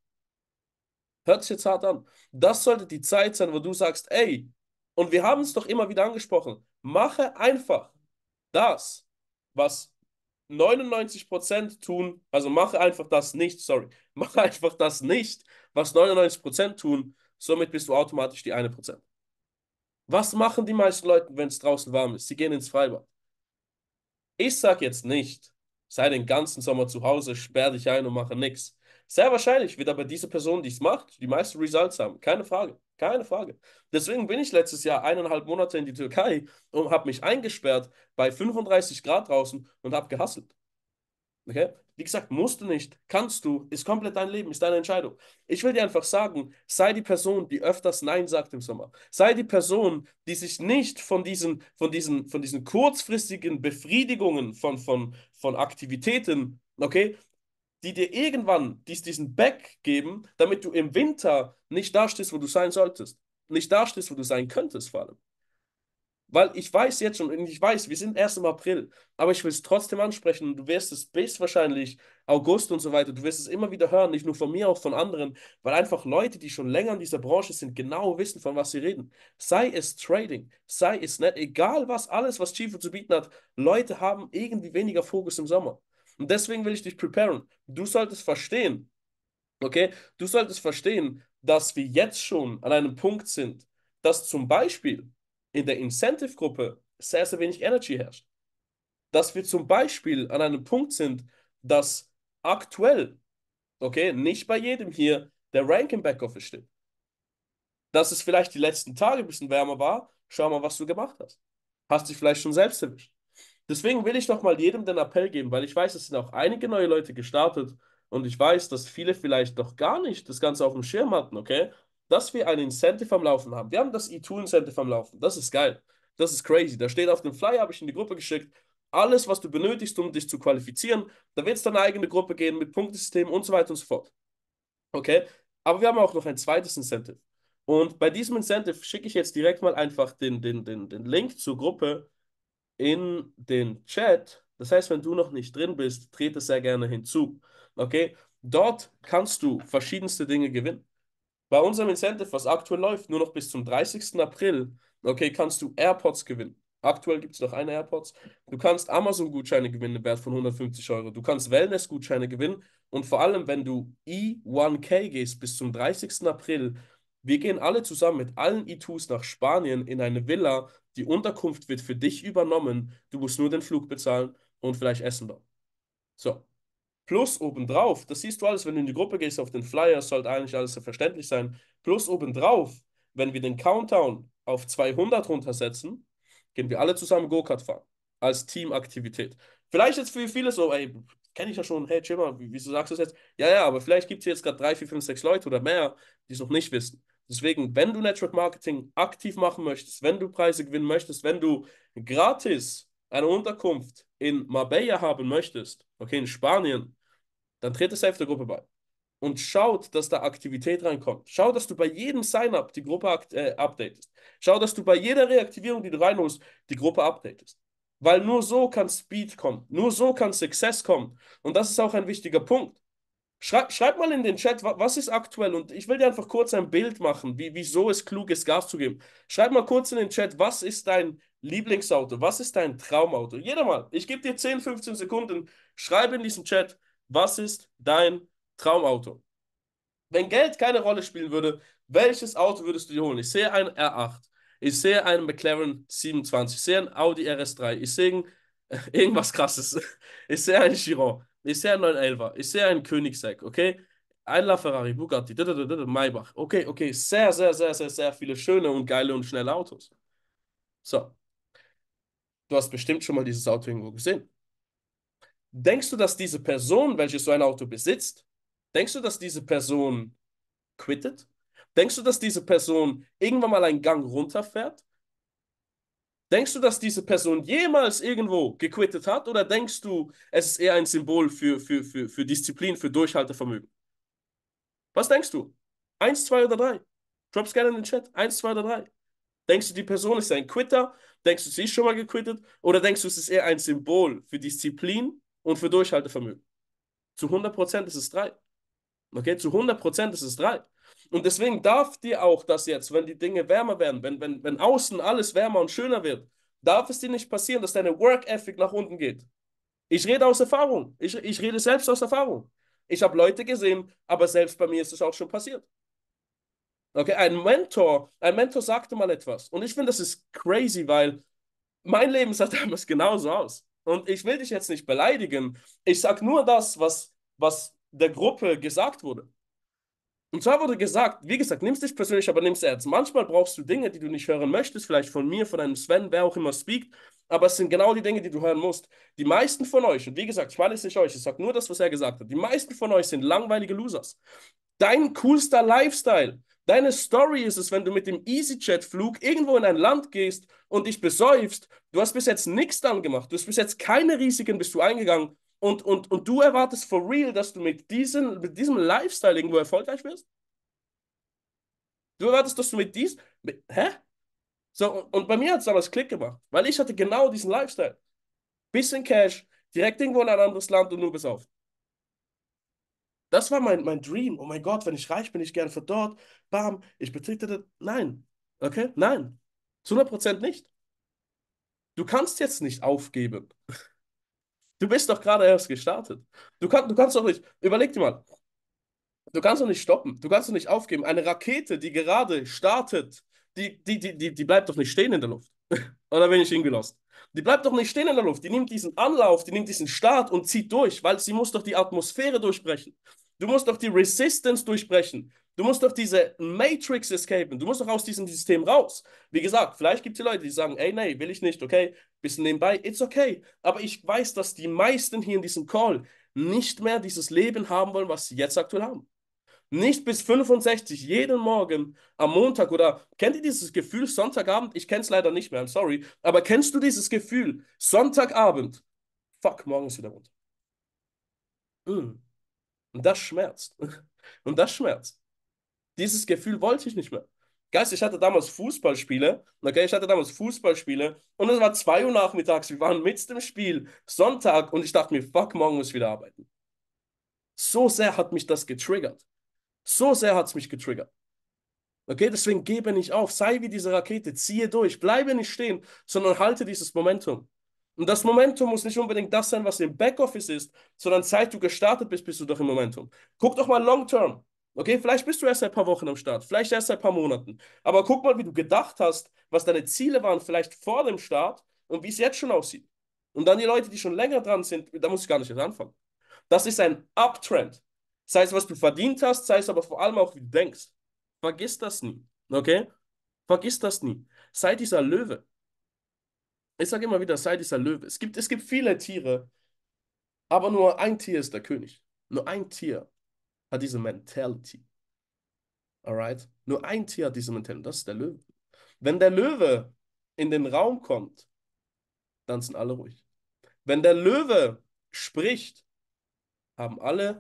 Hört sich jetzt hart an. Das sollte die Zeit sein, wo du sagst, ey, und wir haben es doch immer wieder angesprochen, mache einfach das, was neunundneunzig Prozent tun, also mache einfach das nicht, sorry, mache einfach das nicht, was neunundneunzig Prozent tun, somit bist du automatisch die eine Prozent. Was machen die meisten Leute, wenn es draußen warm ist? Sie gehen ins Freibad. Ich sag jetzt nicht, sei den ganzen Sommer zu Hause, sperr dich ein und mache nichts. Sehr wahrscheinlich wird aber diese Person, die es macht, die meisten Results haben. Keine Frage. Keine Frage. Deswegen bin ich letztes Jahr eineinhalb Monate in die Türkei und habe mich eingesperrt bei fünfunddreißig Grad draußen und habe gehustelt. Okay? Wie gesagt, musst du nicht, kannst du, ist komplett dein Leben, ist deine Entscheidung. Ich will dir einfach sagen, sei die Person, die öfters Nein sagt im Sommer. Sei die Person, die sich nicht von diesen, von diesen, von diesen kurzfristigen Befriedigungen von, von, von Aktivitäten, okay, die dir irgendwann dies, diesen Back geben, damit du im Winter nicht da stehst, wo du sein solltest. Nicht da stehst, wo du sein könntest, vor allem. Weil ich weiß jetzt schon, und ich weiß, wir sind erst im April, aber ich will es trotzdem ansprechen. Und du wirst es bis wahrscheinlich August und so weiter, du wirst es immer wieder hören, nicht nur von mir, auch von anderen, weil einfach Leute, die schon länger in dieser Branche sind, genau wissen, von was sie reden. Sei es Trading, sei es nicht, egal was, alles, was Chifu zu bieten hat, Leute haben irgendwie weniger Fokus im Sommer. Und deswegen will ich dich preparen. Du solltest verstehen, okay, du solltest verstehen, dass wir jetzt schon an einem Punkt sind, dass zum Beispiel in der Incentive-Gruppe sehr, sehr wenig Energy herrscht. Dass wir zum Beispiel an einem Punkt sind, dass aktuell, okay, nicht bei jedem hier der Rank im Backoffice steht. Dass es vielleicht die letzten Tage ein bisschen wärmer war, schau mal, was du gemacht hast. Hast dich vielleicht schon selbst erwischt. Deswegen will ich doch mal jedem den Appell geben, weil ich weiß, es sind auch einige neue Leute gestartet und ich weiß, dass viele vielleicht noch gar nicht das Ganze auf dem Schirm hatten, okay? Dass wir ein Incentive am Laufen haben. Wir haben das E zwei Incentive am Laufen. Das ist geil. Das ist crazy. Da steht auf dem Flyer, habe ich in die Gruppe geschickt, alles, was du benötigst, um dich zu qualifizieren. Da wird es dann eine eigene Gruppe gehen mit Punktesystem und so weiter und so fort. Okay? Aber wir haben auch noch ein zweites Incentive. Und bei diesem Incentive schicke ich jetzt direkt mal einfach den, den, den, den Link zur Gruppe in den Chat. Das heißt, wenn du noch nicht drin bist, trete sehr gerne hinzu. Okay? Dort kannst du verschiedenste Dinge gewinnen. Bei unserem Incentive, was aktuell läuft, nur noch bis zum dreißigsten April, okay, kannst du AirPods gewinnen. Aktuell gibt es noch eine AirPods. Du kannst Amazon-Gutscheine gewinnen, im Wert von hundertfünfzig Euro. Du kannst Wellness-Gutscheine gewinnen. Und vor allem, wenn du E eins K gehst bis zum dreißigsten April, wir gehen alle zusammen mit allen E zwei s nach Spanien in eine Villa. Die Unterkunft wird für dich übernommen. Du musst nur den Flug bezahlen und vielleicht essen dort. So. Plus obendrauf, das siehst du alles, wenn du in die Gruppe gehst auf den Flyer, sollte eigentlich alles verständlich sein. Plus obendrauf, wenn wir den Countdown auf zweihundert runtersetzen, gehen wir alle zusammen Go-Kart fahren. Als Teamaktivität. Vielleicht jetzt für viele so, ey, kenne ich ja schon, hey, chill mal, wieso sagst du das jetzt? Ja, ja, aber vielleicht gibt es jetzt gerade drei, vier, fünf, sechs Leute oder mehr, die es noch nicht wissen. Deswegen, wenn du Network Marketing aktiv machen möchtest, wenn du Preise gewinnen möchtest, wenn du gratis eine Unterkunft in Marbella haben möchtest, okay, in Spanien, dann trete safe der Gruppe bei. Und schaut, dass da Aktivität reinkommt. Schau, dass du bei jedem Sign-up die Gruppe äh, updatest. Schau, dass du bei jeder Reaktivierung, die du reinholst, die Gruppe updatest. Weil nur so kann Speed kommen. Nur so kann Success kommen. Und das ist auch ein wichtiger Punkt. Schreib, schreib mal in den Chat, was ist aktuell? Und ich will dir einfach kurz ein Bild machen, wie, wieso es klug ist, Gas zu geben. Schreib mal kurz in den Chat, was ist dein Lieblingsauto? Was ist dein Traumauto? Jeder mal. Ich gebe dir zehn, fünfzehn Sekunden. Schreibe in diesem Chat, was ist dein Traumauto? Wenn Geld keine Rolle spielen würde, welches Auto würdest du dir holen? Ich sehe einen R acht. Ich sehe einen McLaren siebenundzwanzig. Ich sehe einen Audi R S drei. Ich sehe irgendwas Krasses. Ich sehe einen Chiron. Ich sehe einen neun elfer. Ich sehe einen Koenigsegg, okay? Ein LaFerrari, Bugatti, Maybach. Okay, okay. Sehr, sehr, sehr, sehr, sehr viele schöne und geile und schnelle Autos. So. Du hast bestimmt schon mal dieses Auto irgendwo gesehen. Denkst du, dass diese Person, welche so ein Auto besitzt, denkst du, dass diese Person quittet? Denkst du, dass diese Person irgendwann mal einen Gang runterfährt? Denkst du, dass diese Person jemals irgendwo gequittet hat? Oder denkst du, es ist eher ein Symbol für, für, für, für Disziplin, für Durchhaltevermögen? Was denkst du? Eins, zwei oder drei? Drop's gerne in den Chat. Eins, zwei oder drei. Denkst du, die Person ist ein Quitter? Denkst du, sie ist schon mal gequittet? Oder denkst du, es ist eher ein Symbol für Disziplin und für Durchhaltevermögen? Zu hundert Prozent ist es drei. Okay, zu hundert Prozent ist es drei. Und deswegen darf dir auch das jetzt, wenn die Dinge wärmer werden, wenn, wenn, wenn außen alles wärmer und schöner wird, darf es dir nicht passieren, dass deine Work Ethic nach unten geht. Ich rede aus Erfahrung. Ich, ich rede selbst aus Erfahrung. Ich habe Leute gesehen, aber selbst bei mir ist es auch schon passiert. Okay, ein Mentor, ein Mentor sagte mal etwas. Und ich finde, das ist crazy, weil mein Leben sah damals genauso aus. Und ich will dich jetzt nicht beleidigen. Ich sage nur das, was, was der Gruppe gesagt wurde. Und zwar wurde gesagt, wie gesagt, nimm es nicht persönlich, aber nimm es ernst. Manchmal brauchst du Dinge, die du nicht hören möchtest, vielleicht von mir, von einem Sven, wer auch immer speakt, aber es sind genau die Dinge, die du hören musst. Die meisten von euch, und wie gesagt, ich meine es nicht euch, ich sage nur das, was er gesagt hat, die meisten von euch sind langweilige Losers. Dein coolster Lifestyle, deine Story ist es, wenn du mit dem EasyJet-Flug irgendwo in ein Land gehst und dich besäufst. Du hast bis jetzt nichts dann gemacht. Du hast bis jetzt keine Risiken bist du eingegangen. Und, und, und du erwartest for real, dass du mit, diesen, mit diesem Lifestyle irgendwo erfolgreich wirst? Du erwartest, dass du mit dies. Mit, hä? So, und, und bei mir hat es damals Klick gemacht, weil ich hatte genau diesen Lifestyle. Bisschen Cash, direkt irgendwo in ein anderes Land und nur bis auf. Das war mein, mein Dream. Oh mein Gott, wenn ich reich bin, ich gerne für dort. Bam, ich betrete das. Nein. Okay? Nein. Zu hundert Prozent nicht. Du kannst jetzt nicht aufgeben. Du bist doch gerade erst gestartet. Du, kann, du kannst doch nicht. Überleg dir mal. Du kannst doch nicht stoppen. Du kannst doch nicht aufgeben. Eine Rakete, die gerade startet, die, die, die, die, die bleibt doch nicht stehen in der Luft. Oder bin ich irgendwie lost? Die bleibt doch nicht stehen in der Luft. Die nimmt diesen Anlauf, die nimmt diesen Start und zieht durch, weil sie muss doch die Atmosphäre durchbrechen. Du musst doch die Resistance durchbrechen. Du musst doch diese Matrix escapen. Du musst doch aus diesem System raus. Wie gesagt, vielleicht gibt es Leute, die sagen, ey, nee, will ich nicht, okay, bisschen nebenbei, it's okay. Aber ich weiß, dass die meisten hier in diesem Call nicht mehr dieses Leben haben wollen, was sie jetzt aktuell haben. Nicht bis fünfundsechzig jeden Morgen am Montag oder kennt ihr dieses Gefühl Sonntagabend? Ich kenne es leider nicht mehr, I'm sorry. Aber kennst du dieses Gefühl Sonntagabend? Fuck, morgen ist wieder Montag. Mm. Und das schmerzt. Und das schmerzt. Dieses Gefühl wollte ich nicht mehr. Geist, ich hatte damals Fußballspiele. Okay, ich hatte damals Fußballspiele und es war zwei Uhr nachmittags. Wir waren mitten im Spiel, Sonntag, und ich dachte mir, fuck, morgen muss ich wieder arbeiten. So sehr hat mich das getriggert. So sehr hat es mich getriggert. Okay, deswegen gebe nicht auf, sei wie diese Rakete, ziehe durch, bleibe nicht stehen, sondern halte dieses Momentum. Und das Momentum muss nicht unbedingt das sein, was im Backoffice ist, sondern seit du gestartet bist, bist du doch im Momentum. Guck doch mal long term. Okay, vielleicht bist du erst seit ein paar Wochen am Start, vielleicht erst seit ein paar Monaten. Aber guck mal, wie du gedacht hast, was deine Ziele waren, vielleicht vor dem Start und wie es jetzt schon aussieht. Und dann die Leute, die schon länger dran sind, da muss ich gar nicht erst anfangen. Das ist ein Uptrend. Sei es, was du verdient hast, sei es aber vor allem auch, wie du denkst. Vergiss das nie. Okay? Vergiss das nie. Sei dieser Löwe. Ich sage immer wieder, sei dieser Löwe. Es gibt, es gibt viele Tiere, aber nur ein Tier ist der König. Nur ein Tier hat diese Mentality. Alright? Nur ein Tier hat diese Mentality. Das ist der Löwe. Wenn der Löwe in den Raum kommt, dann sind alle ruhig. Wenn der Löwe spricht, haben alle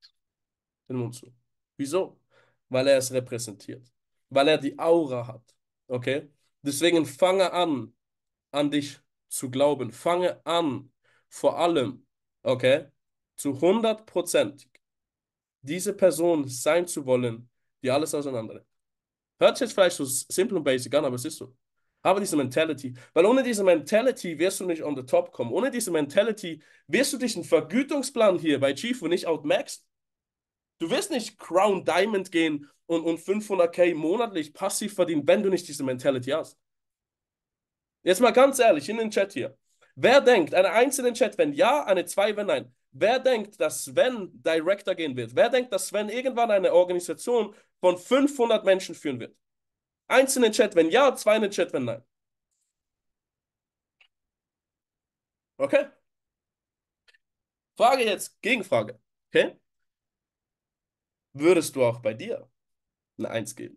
den Mund zu. Wieso? Weil er es repräsentiert. Weil er die Aura hat. Okay? Deswegen fange an, an dich zu glauben. Fange an, vor allem, okay, zu hundert Prozent diese Person sein zu wollen, die alles auseinander nimmt. Hört sich jetzt vielleicht so simpel und basic an, aber es ist so. Habe diese Mentality. Weil ohne diese Mentality wirst du nicht on the top kommen. Ohne diese Mentality wirst du diesen Vergütungsplan hier bei Chifu nicht outmaxen. Du wirst nicht Crown Diamond gehen und, und fünfhunderttausend monatlich passiv verdienen, wenn du nicht diese Mentality hast. Jetzt mal ganz ehrlich, in den Chat hier. Wer denkt, eine eins in den Chat, wenn ja, eine zwei, wenn nein. Wer denkt, dass Sven Director gehen wird? Wer denkt, dass Sven irgendwann eine Organisation von fünfhundert Menschen führen wird? Eins in den Chat, wenn ja, zwei in den Chat, wenn nein. Okay? Frage jetzt, Gegenfrage. Okay? Würdest du auch bei dir eine eins geben?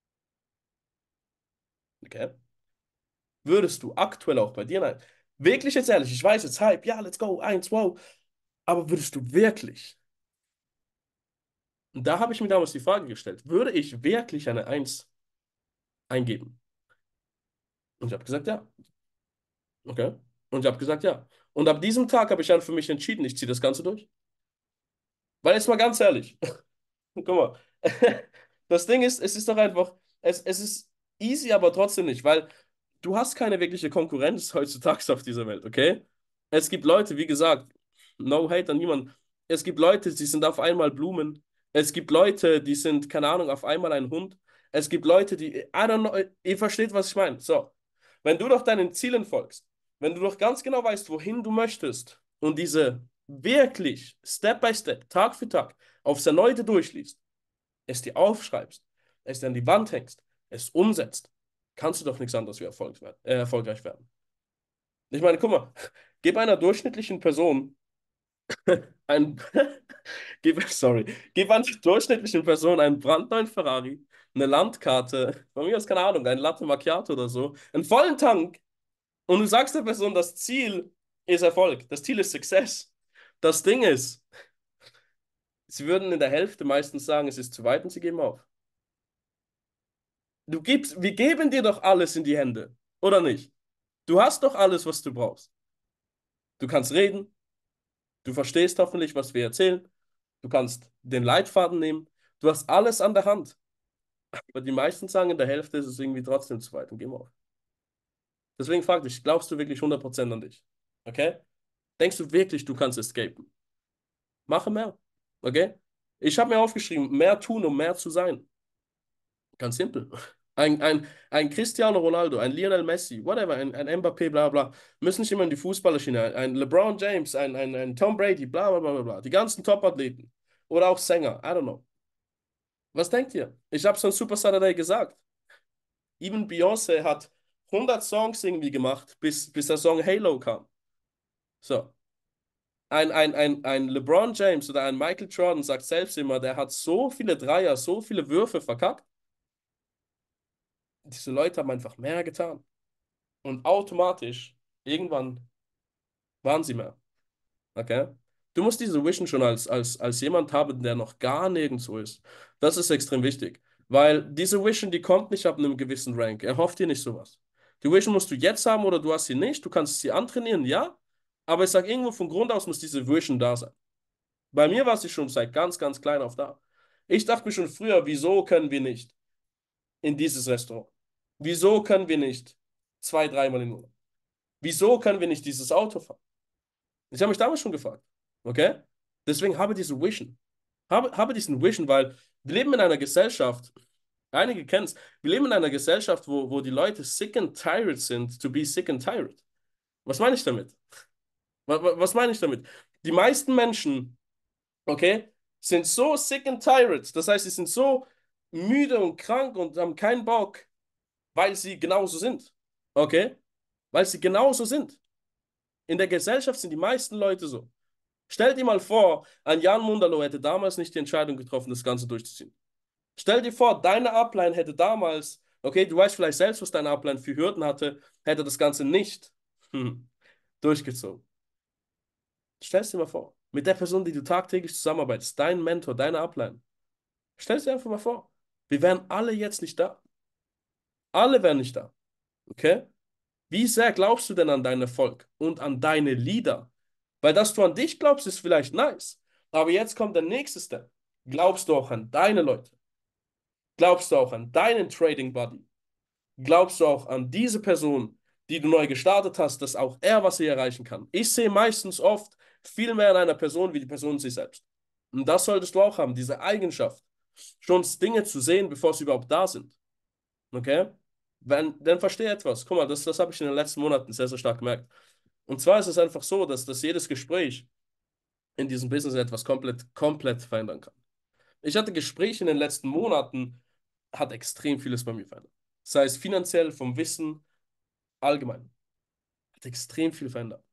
Okay? Würdest du aktuell auch bei dir nein? Wirklich jetzt ehrlich, ich weiß jetzt Hype, ja, let's go, eins, wow. Aber würdest du wirklich? Und da habe ich mir damals die Frage gestellt, würde ich wirklich eine eins eingeben? Und ich habe gesagt, ja. Okay. Und ich habe gesagt, ja. Und ab diesem Tag habe ich dann für mich entschieden, ich ziehe das Ganze durch. Weil jetzt mal ganz ehrlich, Guck mal. Das Ding ist, es ist doch einfach, es, es ist easy, aber trotzdem nicht, weil du hast keine wirkliche Konkurrenz heutzutage auf dieser Welt, okay? Es gibt Leute, wie gesagt, no hate an niemanden. Es gibt Leute, die sind auf einmal Blumen. Es gibt Leute, die sind, keine Ahnung, auf einmal ein Hund. Es gibt Leute, die, I don't know, ihr versteht, was ich meine. So, wenn du doch deinen Zielen folgst, wenn du doch ganz genau weißt, wohin du möchtest und diese wirklich Step by Step, Tag für Tag aufs Erneute durchliest, es dir aufschreibst, es dir an die Wand hängst, es umsetzt, kannst du doch nichts anderes wie erfolg werden, äh, erfolgreich werden. Ich meine, guck mal, gib einer durchschnittlichen Person ein, gib, sorry, gib einer durchschnittlichen Person einen brandneuen Ferrari, eine Landkarte, von mir aus keine Ahnung, ein Latte Macchiato oder so, einen vollen Tank und du sagst der Person, das Ziel ist Erfolg, das Ziel ist Success. Das Ding ist, sie würden in der Hälfte meistens sagen, es ist zu weit und sie geben auf. Du gibst, wir geben dir doch alles in die Hände, oder nicht? Du hast doch alles, was du brauchst. Du kannst reden, du verstehst hoffentlich, was wir erzählen, du kannst den Leitfaden nehmen, du hast alles an der Hand. Aber die meisten sagen, in der Hälfte ist es irgendwie trotzdem zu weit und geben auf. Deswegen frag dich, glaubst du wirklich hundert Prozent an dich? Okay? Denkst du wirklich, du kannst escapen? Mache mehr. Okay? Ich habe mir aufgeschrieben, mehr tun, um mehr zu sein. Ganz simpel. Ein, ein, ein Cristiano Ronaldo, ein Lionel Messi, whatever, ein, ein Mbappé, bla bla, müssen nicht immer in die Fußballerschiene. Ein, ein LeBron James, ein, ein, ein Tom Brady, bla bla bla bla. Die ganzen Top-Athleten. Oder auch Sänger, I don't know. Was denkt ihr? Ich habe es on Super Saturday gesagt. Even Beyoncé hat hundert Songs irgendwie gemacht, bis, bis der Song Halo kam. So. Ein, ein, ein, ein LeBron James oder ein Michael Jordan sagt selbst immer, der hat so viele Dreier, so viele Würfe verkackt. Diese Leute haben einfach mehr getan. Und automatisch, irgendwann waren sie mehr. Okay? Du musst diese Vision schon als, als, als jemand haben, der noch gar nirgendwo ist. Das ist extrem wichtig. Weil diese Vision, die kommt nicht ab einem gewissen Rank. Er hofft dir nicht sowas. Die Vision musst du jetzt haben oder du hast sie nicht. Du kannst sie antrainieren, ja. Aber ich sage, irgendwo von Grund aus muss diese Vision da sein. Bei mir war sie schon seit ganz, ganz klein auf da. Ich dachte mir schon früher, wieso können wir nicht in dieses Restaurant? Wieso können wir nicht zwei, dreimal im Monat? Wieso können wir nicht dieses Auto fahren? Ich habe mich damals schon gefragt. Okay? Deswegen habe diese Vision. Habe, habe diesen Vision, weil wir leben in einer Gesellschaft, einige kennen es, wir leben in einer Gesellschaft, wo, wo die Leute sick and tired sind, to be sick and tired. Was meine ich damit? Was, was meine ich damit? Die meisten Menschen, okay, sind so sick and tired. Das heißt, sie sind so müde und krank und haben keinen Bock, weil sie genauso sind. Okay? Weil sie genauso sind. In der Gesellschaft sind die meisten Leute so. Stell dir mal vor, ein Jan Mundalo hätte damals nicht die Entscheidung getroffen, das Ganze durchzuziehen. Stell dir vor, deine Upline hätte damals, okay, du weißt vielleicht selbst, was deine Upline für Hürden hatte, hätte das Ganze nicht hm, durchgezogen. Stell es dir mal vor, mit der Person, die du tagtäglich zusammenarbeitest, dein Mentor, deine Upline. Stell es dir einfach mal vor. Wir wären alle jetzt nicht da. Alle wären nicht da. Okay? Wie sehr glaubst du denn an deinen Erfolg und an deine Leader? Weil dass du an dich glaubst, ist vielleicht nice. Aber jetzt kommt der nächste Step. Glaubst du auch an deine Leute? Glaubst du auch an deinen Trading Buddy? Glaubst du auch an diese Person, die du neu gestartet hast, dass auch er was hier erreichen kann? Ich sehe meistens oft viel mehr in einer Person wie die Person sich selbst. Und das solltest du auch haben, diese Eigenschaft, schon Dinge zu sehen, bevor sie überhaupt da sind. Okay? Wenn, dann verstehe etwas. Guck mal, das, das habe ich in den letzten Monaten sehr, sehr stark gemerkt. Und zwar ist es einfach so, dass, dass jedes Gespräch in diesem Business etwas komplett, komplett verändern kann. Ich hatte Gespräche in den letzten Monaten, hat extrem vieles bei mir verändert. Sei es finanziell, vom Wissen, allgemein. Hat extrem viel verändert.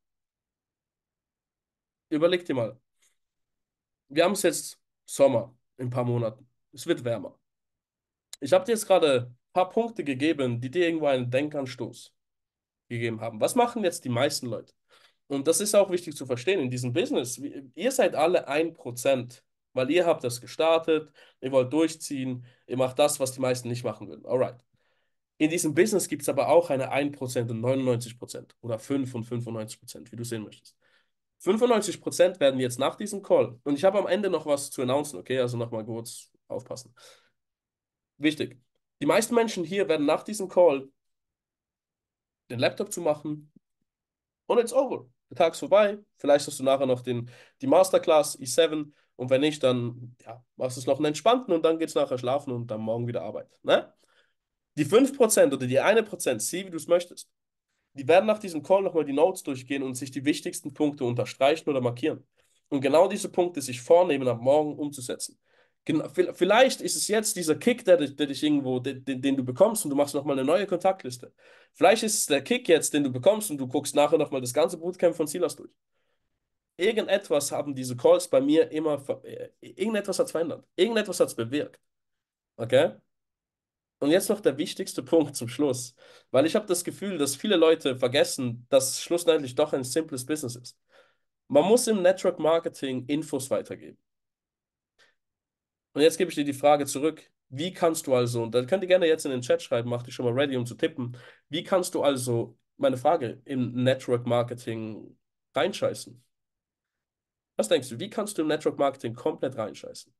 Überleg dir mal, wir haben es jetzt Sommer in ein paar Monaten. Es wird wärmer. Ich habe dir jetzt gerade ein paar Punkte gegeben, die dir irgendwo einen Denkanstoß gegeben haben. Was machen jetzt die meisten Leute? Und das ist auch wichtig zu verstehen in diesem Business. Ihr seid alle ein Prozent, weil ihr habt das gestartet, ihr wollt durchziehen, ihr macht das, was die meisten nicht machen würden. Alright. In diesem Business gibt es aber auch eine ein Prozent und neunundneunzig Prozent oder fünf und fünfundneunzig Prozent, wie du sehen möchtest. fünfundneunzig Prozent werden jetzt nach diesem Call, und ich habe am Ende noch was zu announcen, okay? Also nochmal kurz aufpassen. Wichtig. Die meisten Menschen hier werden nach diesem Call den Laptop zu machen und it's over. Der Tag ist vorbei. Vielleicht hast du nachher noch den, die Masterclass i sieben, und wenn nicht, dann ja, machst du es noch einen entspannten und dann geht's nachher schlafen und dann morgen wieder Arbeit. Ne? Die fünf Prozent oder die ein Prozent, sieh, wie du es möchtest, die werden nach diesem Call nochmal die Notes durchgehen und sich die wichtigsten Punkte unterstreichen oder markieren. Und genau diese Punkte sich vornehmen, am Morgen umzusetzen. Gen Vielleicht ist es jetzt dieser Kick, der dich, der dich irgendwo, den, den du bekommst, und du machst nochmal eine neue Kontaktliste. Vielleicht ist es der Kick jetzt, den du bekommst, und du guckst nachher nochmal das ganze Bootcamp von Silas durch. Irgendetwas haben diese Calls bei mir immer, ver äh, irgendetwas hat es verändert. Irgendetwas hat es bewirkt. Okay? Und jetzt noch der wichtigste Punkt zum Schluss, weil ich habe das Gefühl, dass viele Leute vergessen, dass schlussendlich doch ein simples Business ist. Man muss im Network Marketing Infos weitergeben. Und jetzt gebe ich dir die Frage zurück, wie kannst du also, und dann könnt ihr gerne jetzt in den Chat schreiben, mach dich schon mal ready, um zu tippen, wie kannst du also, meine Frage, im Network Marketing reinscheißen? Was denkst du, wie kannst du im Network Marketing komplett reinscheißen?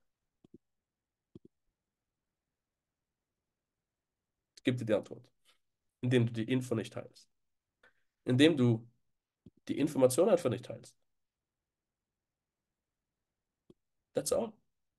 Ich gebe dir die Antwort, indem du die Info nicht teilst. Indem du die Information einfach nicht teilst. That's all.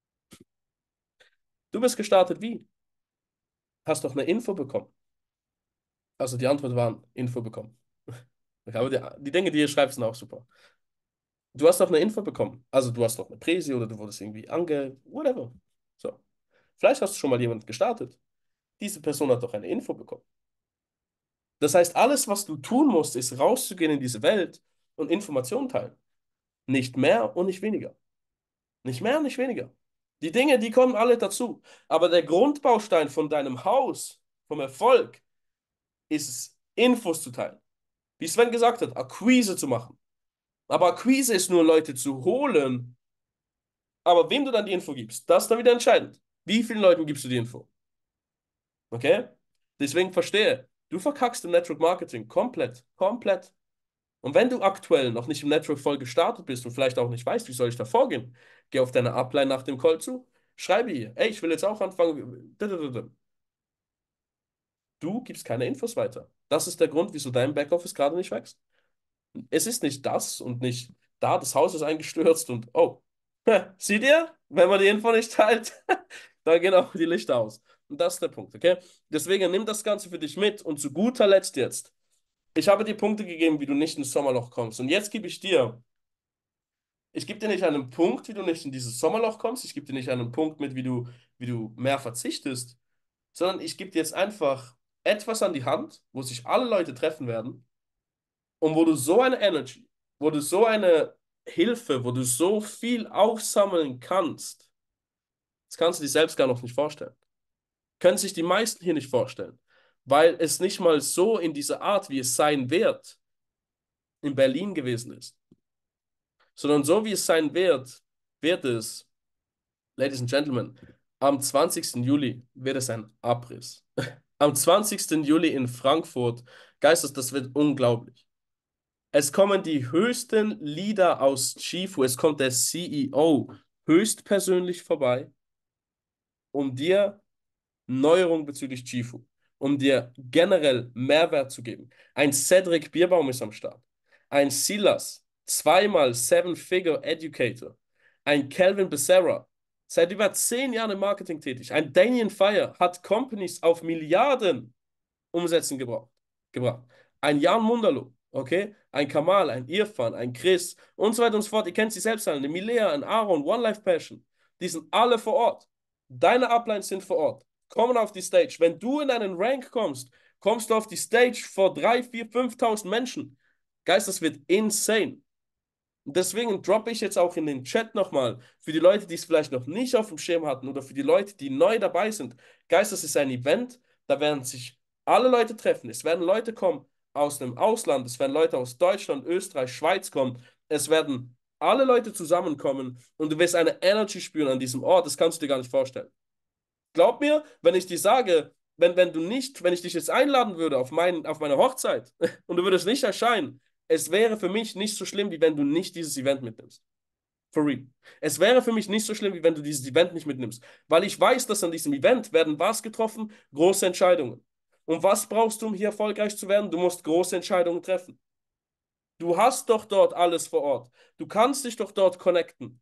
Du bist gestartet wie? Hast doch eine Info bekommen. Also die Antwort war Info bekommen. Aber die, die Dinge, die ihr schreibt, sind auch super. Du hast doch eine Info bekommen. Also du hast doch eine Präsi oder du wurdest irgendwie ange... Whatever. So. Vielleicht hast du schon mal jemanden gestartet. Diese Person hat doch eine Info bekommen. Das heißt, alles, was du tun musst, ist rauszugehen in diese Welt und Informationen teilen. Nicht mehr und nicht weniger. Nicht mehr und nicht weniger. Die Dinge, die kommen alle dazu. Aber der Grundbaustein von deinem Haus, vom Erfolg, ist es, Infos zu teilen. Wie Sven gesagt hat, Akquise zu machen. Aber Akquise ist nur, Leute zu holen. Aber wem du dann die Info gibst, das ist dann wieder entscheidend. Wie vielen Leuten gibst du die Info? Okay? Deswegen verstehe, du verkackst im Network Marketing komplett. Komplett. Und wenn du aktuell noch nicht im Network voll gestartet bist und vielleicht auch nicht weißt, wie soll ich da vorgehen, geh auf deine Upline nach dem Call zu, schreibe ihr, ey, ich will jetzt auch anfangen. Du gibst keine Infos weiter. Das ist der Grund, wieso dein Backoffice gerade nicht wächst. Es ist nicht das und nicht da, das Haus ist eingestürzt und oh, seht ihr, wenn man die Info nicht teilt, dann gehen auch die Lichter aus. Und das ist der Punkt, okay? Deswegen nimm das Ganze für dich mit, und zu guter Letzt jetzt, ich habe dir Punkte gegeben, wie du nicht ins Sommerloch kommst. Und jetzt gebe ich dir, ich gebe dir nicht einen Punkt, wie du nicht in dieses Sommerloch kommst, ich gebe dir nicht einen Punkt mit, wie du, wie du mehr verzichtest, sondern ich gebe dir jetzt einfach etwas an die Hand, wo sich alle Leute treffen werden, und wo du so eine Energy, wo du so eine Hilfe, wo du so viel aufsammeln kannst, das kannst du dir selbst gar noch nicht vorstellen. Können sich die meisten hier nicht vorstellen, weil es nicht mal so in dieser Art, wie es sein wird, in Berlin gewesen ist, sondern so, wie es sein wird, wird es, Ladies and Gentlemen, am zwanzigsten Juli wird es ein Abriss. Am zwanzigsten Juli in Frankfurt, Geisters, das wird unglaublich. Es kommen die höchsten Leader aus Chifu, es kommt der C E O höchstpersönlich vorbei, um dir Neuerung bezüglich Chifu, um dir generell Mehrwert zu geben. Ein Cedric Bierbaum ist am Start. Ein Silas, zweimal Seven-Figure Educator. Ein Calvin Becerra, seit über zehn Jahren im Marketing tätig. Ein Damien Fire hat Companies auf Milliarden Umsätzen gebracht. gebracht. Ein Jan Munderlo, okay? Ein Kamal, ein Irfan, ein Chris und so weiter und so fort. Ihr kennt sie selbst alle. Eine Milea, ein Aaron, One Life Passion. Die sind alle vor Ort. Deine Uplines sind vor Ort. Kommen auf die Stage. Wenn du in einen Rank kommst, kommst du auf die Stage vor drei, vier, fünftausend Menschen. Geist, das wird insane. Und deswegen droppe ich jetzt auch in den Chat nochmal für die Leute, die es vielleicht noch nicht auf dem Schirm hatten, oder für die Leute, die neu dabei sind. Geist, das ist ein Event, da werden sich alle Leute treffen. Es werden Leute kommen aus dem Ausland, es werden Leute aus Deutschland, Österreich, Schweiz kommen. Es werden alle Leute zusammenkommen, und du wirst eine Energy spüren an diesem Ort. Das kannst du dir gar nicht vorstellen. Glaub mir, wenn ich dir sage, wenn, wenn du nicht, wenn ich dich jetzt einladen würde auf, mein, auf meine Hochzeit und du würdest nicht erscheinen, Es wäre für mich nicht so schlimm, wie wenn du nicht dieses Event mitnimmst. For real. Es wäre für mich nicht so schlimm, wie wenn du dieses Event nicht mitnimmst. Weil ich weiß, dass an diesem Event werden was getroffen? Große Entscheidungen. Und was brauchst du, um hier erfolgreich zu werden? Du musst große Entscheidungen treffen. Du hast doch dort alles vor Ort. Du kannst dich doch dort connecten.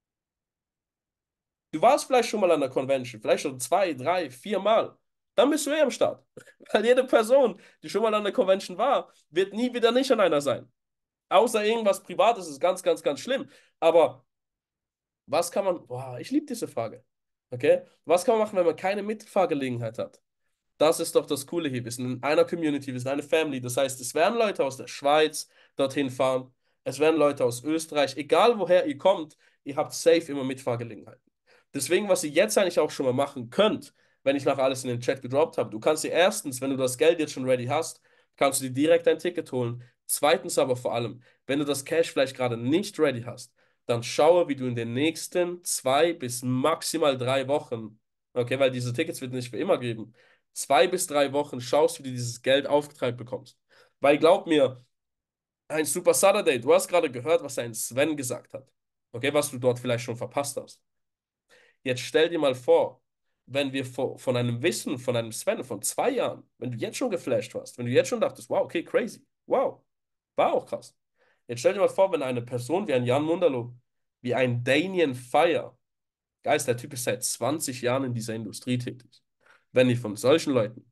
Du warst vielleicht schon mal an der Convention, vielleicht schon zwei, drei, vier Mal. Dann bist du eh am Start. Weil jede Person, die schon mal an der Convention war, wird nie wieder nicht an einer sein. Außer irgendwas Privates ist ganz, ganz, ganz schlimm. Aber was kann man, boah, ich liebe diese Frage. Okay? Was kann man machen, wenn man keine Mitfahrgelegenheit hat? Das ist doch das Coole hier. Wir sind in einer Community, wir sind eine Family. Das heißt, es werden Leute aus der Schweiz dorthin fahren. Es werden Leute aus Österreich. Egal woher ihr kommt, ihr habt safe immer Mitfahrgelegenheiten. Deswegen, was ihr jetzt eigentlich auch schon mal machen könnt, wenn ich nach alles in den Chat gedroppt habe, du kannst dir erstens, wenn du das Geld jetzt schon ready hast, kannst du dir direkt ein Ticket holen. Zweitens aber vor allem, wenn du das Cash vielleicht gerade nicht ready hast, dann schaue, wie du in den nächsten zwei bis maximal drei Wochen, okay, weil diese Tickets wird es nicht für immer geben, zwei bis drei Wochen schaust, wie du dieses Geld aufgeteilt bekommst. Weil glaub mir, ein Super Saturday, du hast gerade gehört, was ein Sven gesagt hat. Okay, was du dort vielleicht schon verpasst hast. Jetzt stell dir mal vor, wenn wir von einem Wissen, von einem Sven von zwei Jahren, wenn du jetzt schon geflasht warst, wenn du jetzt schon dachtest, wow, okay, crazy, wow, war auch krass. Jetzt stell dir mal vor, wenn eine Person wie ein Jan Munderloh, wie ein Damien Fire, Geist, der Typ ist seit zwanzig Jahren in dieser Industrie tätig, wenn ihr von solchen Leuten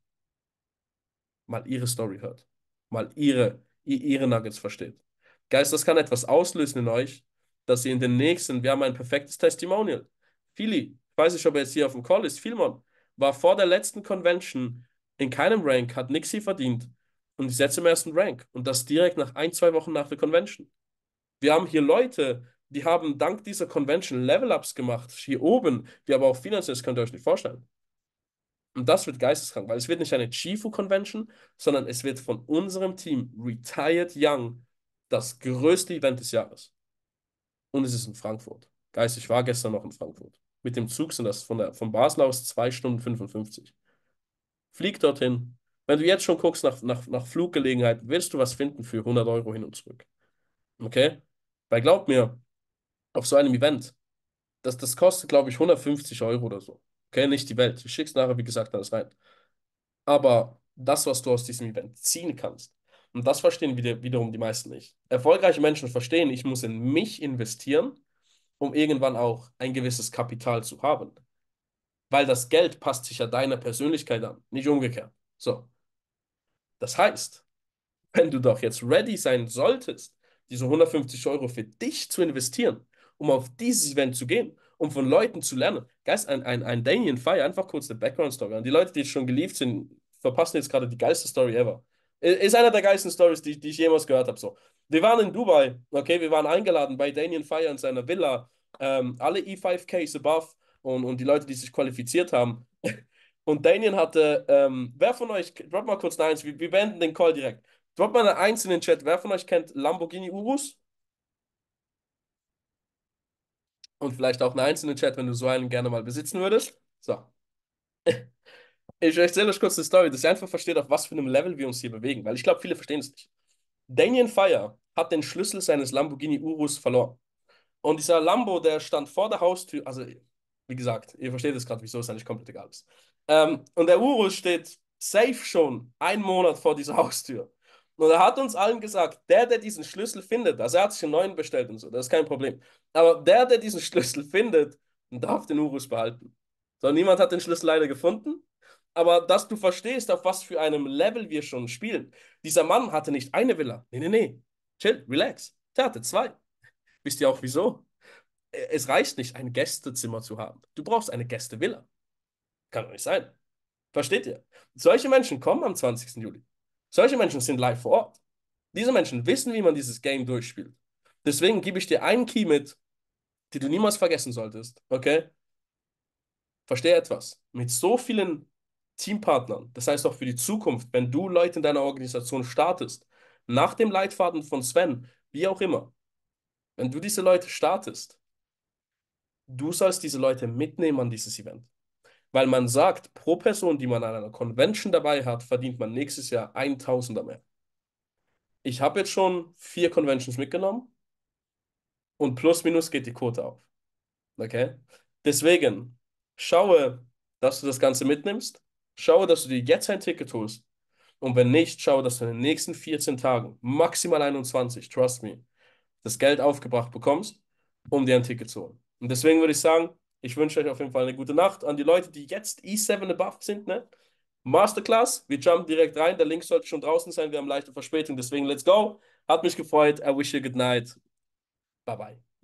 mal ihre Story hört, mal ihre, ihre Nuggets versteht. Geist, das kann etwas auslösen in euch, dass ihr in den nächsten, wir haben ein perfektes Testimonial. Fili, ich weiß nicht, ob er jetzt hier auf dem Call ist, Filmon, war vor der letzten Convention in keinem Rank, hat Nixie verdient und ist jetzt im ersten Rank. Und das direkt nach ein, zwei Wochen nach der Convention. Wir haben hier Leute, die haben dank dieser Convention Level-Ups gemacht, hier oben, die aber auch finanziell, das könnt ihr euch nicht vorstellen. Und das wird geisteskrank, weil es wird nicht eine Chifu-Convention, sondern es wird von unserem Team Retired Young das größte Event des Jahres. Und es ist in Frankfurt. Geist, ich war gestern noch in Frankfurt. Mit dem Zug sind das von, der, von Basel aus zwei Stunden fünfundfünfzig. Flieg dorthin. Wenn du jetzt schon guckst nach, nach, nach Fluggelegenheit, wirst du was finden für hundert Euro hin und zurück. Okay? Weil glaub mir, auf so einem Event, das, das kostet, glaube ich, hundertfünfzig Euro oder so. Okay, nicht die Welt. Ich schick's nachher, wie gesagt, alles rein. Aber das, was du aus diesem Event ziehen kannst, und das verstehen wieder, wiederum die meisten nicht. Erfolgreiche Menschen verstehen, ich muss in mich investieren, um irgendwann auch ein gewisses Kapital zu haben. Weil das Geld passt sich ja deiner Persönlichkeit an, nicht umgekehrt. So, das heißt, wenn du doch jetzt ready sein solltest, diese hundertfünfzig Euro für dich zu investieren, um auf dieses Event zu gehen, um von Leuten zu lernen. Geist, ein, ein, ein Damien Fire, einfach kurz eine Background-Story. Und die Leute, die jetzt schon gelieft sind, verpassen jetzt gerade die geilste Story ever. Ist einer der geilsten Stories, die, die ich jemals gehört habe. So. Wir waren in Dubai, okay, wir waren eingeladen bei Damien Fire in seiner Villa, ähm, alle E fünf Ks above und, und die Leute, die sich qualifiziert haben. Und Damien hatte, ähm, wer von euch, drop mal kurz eine Eins, wir, wir beenden den Call direkt. Drop mal eine Eins in den Chat. Wer von euch kennt Lamborghini Urus? Und vielleicht auch eine Eins in den Chat, wenn du so einen gerne mal besitzen würdest. So. Ich erzähle euch kurz eine Story, dass ihr einfach versteht, auf was für einem Level wir uns hier bewegen. Weil ich glaube, viele verstehen es nicht. Damien Fire hat den Schlüssel seines Lamborghini Urus verloren. Und dieser Lambo, der stand vor der Haustür, also wie gesagt, ihr versteht es gerade, wieso es eigentlich komplett egal ist. Ähm, und der Urus steht safe schon einen Monat vor dieser Haustür. Und er hat uns allen gesagt, der, der diesen Schlüssel findet, also er hat sich einen neuen bestellt und so, das ist kein Problem. Aber der, der diesen Schlüssel findet, darf den Urus behalten. So, niemand hat den Schlüssel leider gefunden. Aber dass du verstehst, auf was für einem Level wir schon spielen. Dieser Mann hatte nicht eine Villa. Nee, nee, nee. Chill, relax. Der hatte zwei. Wisst ihr auch wieso? Es reicht nicht, ein Gästezimmer zu haben. Du brauchst eine Gästevilla. Kann doch nicht sein. Versteht ihr? Solche Menschen kommen am zwanzigsten Juli. Solche Menschen sind live vor Ort. Diese Menschen wissen, wie man dieses Game durchspielt. Deswegen gebe ich dir einen Key mit, den du niemals vergessen solltest. Okay? Verstehe etwas. Mit so vielen Teampartnern, das heißt auch für die Zukunft, wenn du Leute in deiner Organisation startest, nach dem Leitfaden von Sven, wie auch immer, wenn du diese Leute startest, du sollst diese Leute mitnehmen an dieses Event. Weil man sagt, pro Person, die man an einer Convention dabei hat, verdient man nächstes Jahr tausender mehr. ich habe jetzt schon vier Conventions mitgenommen und plus minus geht die Quote auf. Okay? Deswegen, schaue, dass du das Ganze mitnimmst. Schaue, dass du dir jetzt ein Ticket holst. Und wenn nicht, schaue, dass du in den nächsten vierzehn Tagen, maximal einundzwanzig, trust me, das Geld aufgebracht bekommst, um dir ein Ticket zu holen. Und deswegen würde ich sagen, ich wünsche euch auf jeden Fall eine gute Nacht. An die Leute, die jetzt E sieben above sind, ne? Masterclass, wir jumpen direkt rein. Der Link sollte schon draußen sein. Wir haben leichte Verspätung, deswegen let's go. Hat mich gefreut. I wish you a good night. Bye bye.